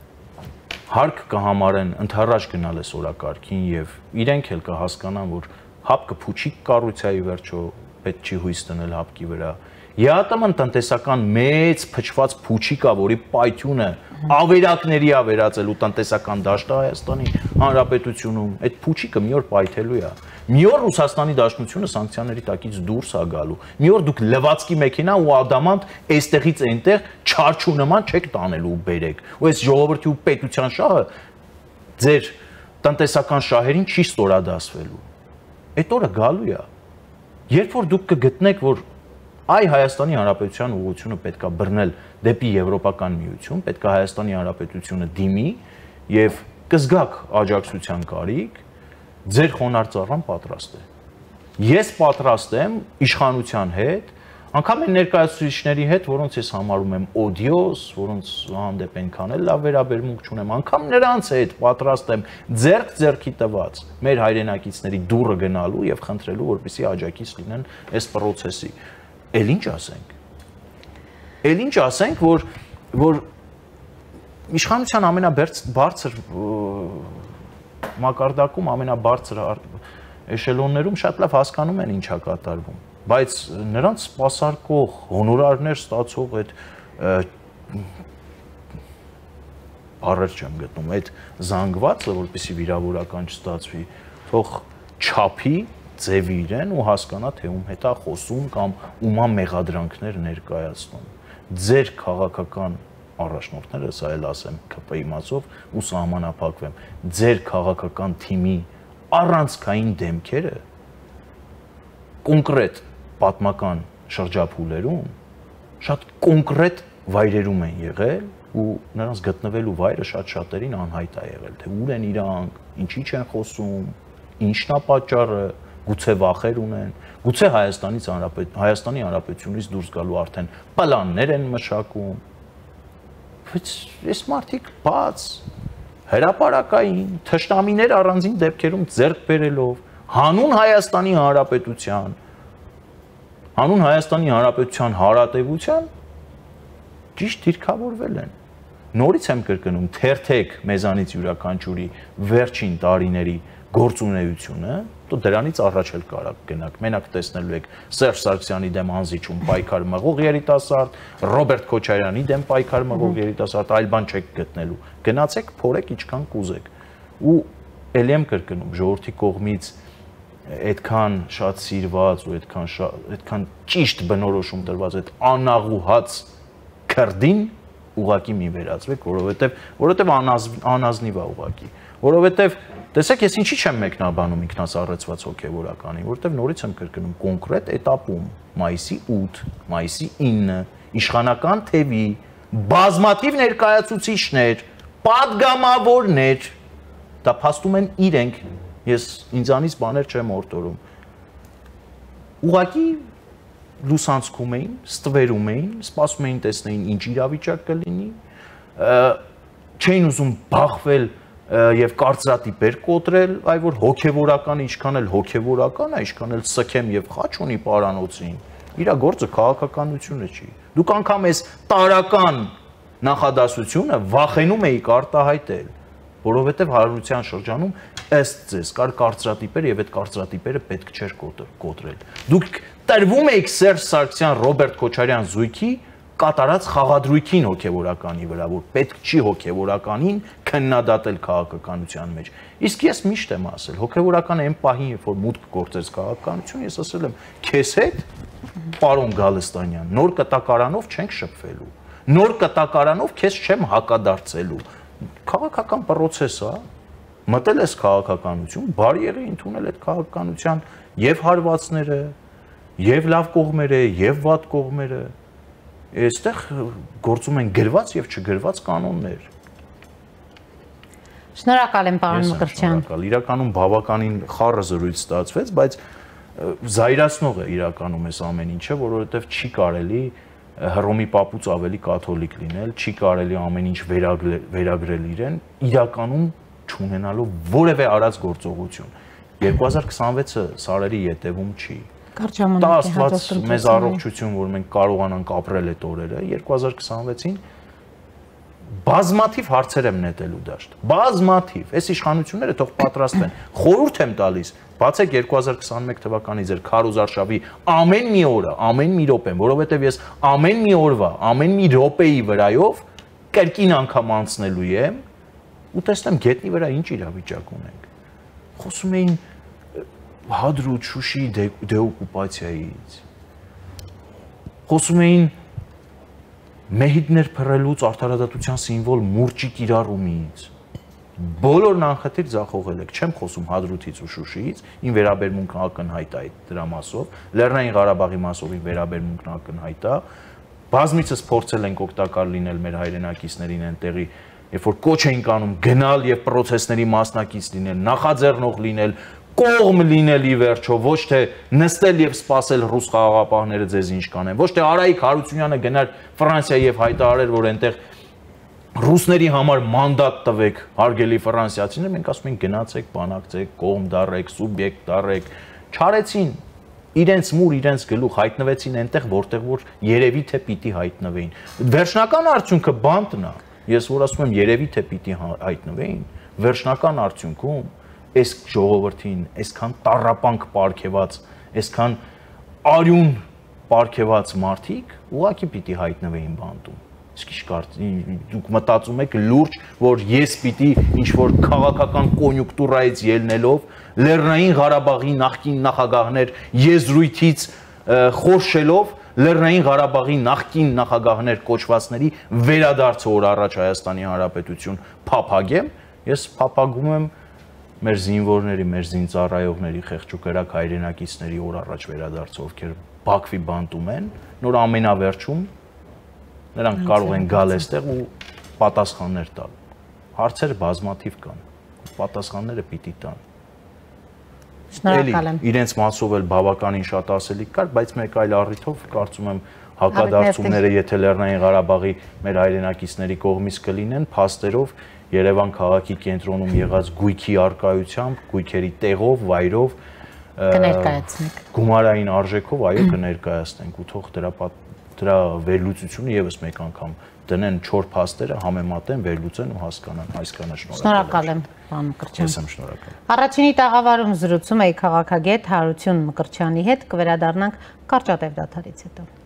[SPEAKER 4] հարկ կհամարեն ընդառաջ գնալ այս օրակարգին եւ իրենք էլ կհասկանան, որ հապկը փուչիկ կառույցայի վերջո պետք չի հույս դնել հապկի վրա։ ԵԱՏՄ-ն տնտեսական մեծ փչված փուչիկա, որի պայթյունը ավերակների է վերածելու տնտեսական դաշտը Հայաստանի Հանրապետությունում, այդ փուչիկը մի օր պայթելու է։ Մի օր Ռուսաստանի Դաշնությունը սանկցիաների տակից դուրս է գալու։ Մի օր դուք լվացքի մեքենա ու ադամանտ այստեղից այնտեղ չարչու նման չեք տանելու ու բերեք։ Ու այս ժողովրդի ու պետության շահը ձեր տնտեսական շահերին չի ստորադասվելու։ Այդ օրը գալու է։ Երբ որ դուք կգտնեք, որ այ Հայաստանի Հանրապետության ուղղությունը պետք է բռնել դեպի Եվրոպական միություն, պետք է Հայաստանի Հանրապետությունը դիմի եւ կզգաք աջակցության կարիք, ձեր խոնարհ ծառան պատրաստ է։ Ես պատրաստ եմ իշխանության հետ, անգամ այն ներկայացուցիչների հետ, որոնց ես համարում եմ օդիոս, որոնց հանդեպ այնքան էլ լավ վերաբերմունք չունեմ, անգամ նրանց հետ պատրաստ եմ ձեռքի տված մեր հայրենակիցների դուռը գնալու եւ խնդրելու, որպեսզի աջակից լինեն այս process-ի։ Էլ ինչ ասենք։ Էլ ինչ ասենք, որ իշխանության ամենաբարձր մակարդակում, ամենաբարձր էշելոններում շատ լավ հասկանում են ինչա կատարվում, բայց նրանց սպասարկող հոնորարներ ստացող այդ առեր չեմ գտնում, այդ զանգվածը, որպեսզի վիրավորական չստացվի, թող չափի ձևի իրեն ու հասկանա, թե ում հետ է խոսում կամ ումա մեղադրանքներ ներկայացնում։ Ձեր քաղաքական առաջնորդները, սա էլ ասեմ ԿՊ-ի մասով ու սահմանափակվեմ, ձեր քաղաքական թիմի առանցքային դեմքերը կոնկրետ պատմական շրջափուլերում շատ կոնկրետ վայրերում են եղել ու նրանց գտնվելու վայրը շատ շատերին անհայտ է եղել, թե ուր են իրանք, ինչի չեն խոսում, ինչն է պատճառը, գուցե վախեր ունեն, գուցե Հայաստանի Հանրապետությունից դուրս գալու արդեն պլաններ են մշակում, բայց այս մարդիկ բաց, հրապարակային, թշնամիներ առանձին դեպքերում ձեռք բերելով, հանուն Հայաստանի Հանրապետության հարատևության ճիշտ դիրքավորվել են։ Նորից եմ կրկնում, թերթեք մեզանից յուրաքանչյուրի վերջին տարիների գործունեությունը, դրանից առաջ էլ կարակ գնաք, մենակ տեսնելու եք Սերժ Սարգսյանի դեմ անզիջում պայքար մղող երիտասարդ, Ռոբերտ Քոչարյանի դեմ պայքար մղող երիտասարդ, այլ բան չեք գտնելու։ Գնացեք, փորեք ինչքան կուզեք։ Ու ելի եմ կրկնում, ժողովրդի կողմից այդքան շատ սիրված ու այդքան ճիշտ բնորոշում տրված այդ անաղուհաց քրդին ուղակի մի վերածվեք, որովհետև անազնիվ է ուղակի, որովհետև տեսեք, ես ինչի չեմ մեկնաբանում ինքնասառեցված հոգևորականին, որովհետև նորից եմ կրկնում կոնկրետ էտապում, մայիսի 8, մայիսի 9, իշխանական թևի, բազմաթիվ ներկայացուցիչներ, պատգամավորներ, դա փաստում են իրենք, ես ինձանից բաներ չեմ որդորում, ուղղակի լուսանցքում էին, ստվերում էին, սպասում էին տեսնեին ինչ իրավիճակ կլինի, չէին ուզում բախվել եւ կարծրատիպեր կոտրել, այ որ հոգեվորական ինչքան էլ հոգեվորական է, ինչքան էլ սքեմ եւ խաչ ունի պարանոցին, իր գործը քաղաքականությունը չի։ Դուք անգամ այս տարական նախադասությունը վախենում էիք արտահայտել, որովհետեւ հարության շրջանում ըստ ձեզ կար կարծրատիպեր եւ այդ կարծրատիպերը պետք չէր կոտրել։ Դուք տրվում էիք Սերժ Սարգսյան, Ռոբերտ Քոչարյան զույգի կատարած խաղադրույքին հոգևորականի վրա, որ պետք չի հոգևորականին քննադատել քաղաքականության մեջ։ Իսկ ես միշտ եմ ասել, հոգևորականը այն պահին, երբ որ մուտք գործեց քաղաքականություն, ես ասել եմ, քեզ հետ, պարոն Գալստանյան, նոր կտակարանով չենք շփվելու։ Նոր կտակարանով քեզ չեմ հակադարձելու։ Քաղաքական process է, մտել ես քաղաքականություն, բարի եղի ընդունել այդ քաղաքականության եւ հարվածները, եւ լավ կողմերը, եւ վատ կողմերը։ Այստեղ գործում են գրված եւ չգրված կանոններ։
[SPEAKER 1] Շնորհակալ եմ, պարոն Մկրտչյան։
[SPEAKER 4] Իրականում բավականին խառը զրույց ստացվեց, բայց զայրացնող է իրականում այս ամեն ինչը, որովհետեւ չի կարելի Հռոմի պապուց ավելի կաթոլիկ լինել, չի կարելի ամեն ինչ վերագրել իրեն, իրականում չունենալով որևէ արած գործողություն։ 2026-ը սարերի ետևում չի։ Դա Աստված մեզ առողջություն, որ մենք կարողանանք ապրել այդ օրերը, 2026-ին բազմաթիվ հարցեր եմ նետելու դաշտ։ Բազմաթիվ։ Այս իշխանությունները թող պատրաստվեն։ Խորհուրդ եմ տալիս, բացեք 2021 թվականի ձեր քարոզարշավի ամեն մի օրը, ամեն մի րոպեն, որովհետև ես ամեն մի օրվա, ամեն մի րոպեի վրայով կրկին անգամ անցնելու եմ ու տեսնեմ գետնի վրա ինչ իրավիճակ ունենք։ Խոսում էին Հադրութ, Շուշի դեօկուպացիայից։ Խոսում էին մեհիդներ փռելուց արդարադատության սիմվոլ մուրճի կիրառումից։ Բոլորն անխտիր ձախողել եք, չեմ խոսում Հադրութից ու Շուշիից, ին վերաբերմունքն ակնհայտ է այդ դրա մասով, Լեռնային Ղարաբաղի մասով ին վերաբերմունքն ակնհայտ է։ Բազմիցս փորձել ենք օգտակար լինել մեր հայրենակիցներին այնտեղի, երբ որ կոչ էինք անում գնալ եւ պրոցեսների մասնակից լինել, նախաձեռնող լինել, կողմ լինել ի վերջո, ոչ թե նստել եւ սпасել ռուս խաղաղապահները ձեզ ինչ կանեն, ոչ թե Արայիկ Հարությունյանը գնար Ֆրանսիա եւ հայտարարեր, որ այնտեղ ռուսների համար մանդատ տվեք, հարգելի ֆրանսիացիներ, մենք ասում ենք գնացեք, բանակցեք, կողմ դառեք, սուբյեկտ դառեք, չարեցին իրենց մուր, իրենց գլուխ հայտնվեցին այնտեղ, որտեղ որ երևի թե պիտի հայտնվեին։ Վերջնական արդյունքը բանտն է։ Ես որ ասում եմ երևի թե պիտի հայտնվեին, վերջնական արդյունքում այս ժողովրդին, այսքան տառապանք պարգևած, այսքան արյուն պարգևած մարդիկ ուղղակի պիտի հայտնվեին բանտում։ Իսկ դուք մտածում եք լուրջ, որ ես պիտի ինչ-որ քաղաքական կոնյունկտուրայից ելնելով Լեռնային Ղարաբաղի նախկին նախագահներ եզրույթից խորշելով Լեռնային Ղարաբաղի նախկին նախագահներ կոչվածների վերադարձը օր առաջ Հայաստանի Հանրապետություն փափագեմ, ես փափագում եմ մեր զինվորների, մեր զինծառայողների, խեղճուկերակ հայրենակիցների օր առաջ վերադարձը, ովքեր Բաքվի բանտում են, նոր ամենավերջում նրանք կարող են գալ այստեղ ու պատասխաններ տալ։ Հարցերը բազմաթիվ կան, պատասխանները պիտի տան։
[SPEAKER 1] Շնորհակալ եմ։
[SPEAKER 4] Իրենց մասով էլ բավականին շատ ասելիք կար, բայց մեկ այլ առիթով կարծում եմ հակադարձումները, եթե Լեռնային Ղարաբաղի մեր հայրենակիցների կողմից կլինեն, փաստերով Երևան քաղաքի կենտրոնում եղած գույքի արկայությամբ, գույքերի տեղով, վայրով
[SPEAKER 1] կներկայացնենք։
[SPEAKER 4] Գումարային արժեքով այո կներկայացնենք ու թող դրա վերլուծությունը եւս մեկ անգամ դնեն 4 փաստերը, համեմատեն, վերլուծեն ու հասկանան, այսքանը
[SPEAKER 1] շնորհակալ եմ, պարոն Մկրտչյան։
[SPEAKER 4] Ես եմ շնորհակալ։
[SPEAKER 1] Առաջինի տաղավարում զրուցում էի քաղաքագետ Հարություն Մկրտչյանի հետ, կվերադառնանք կարճատև դադարից հետո։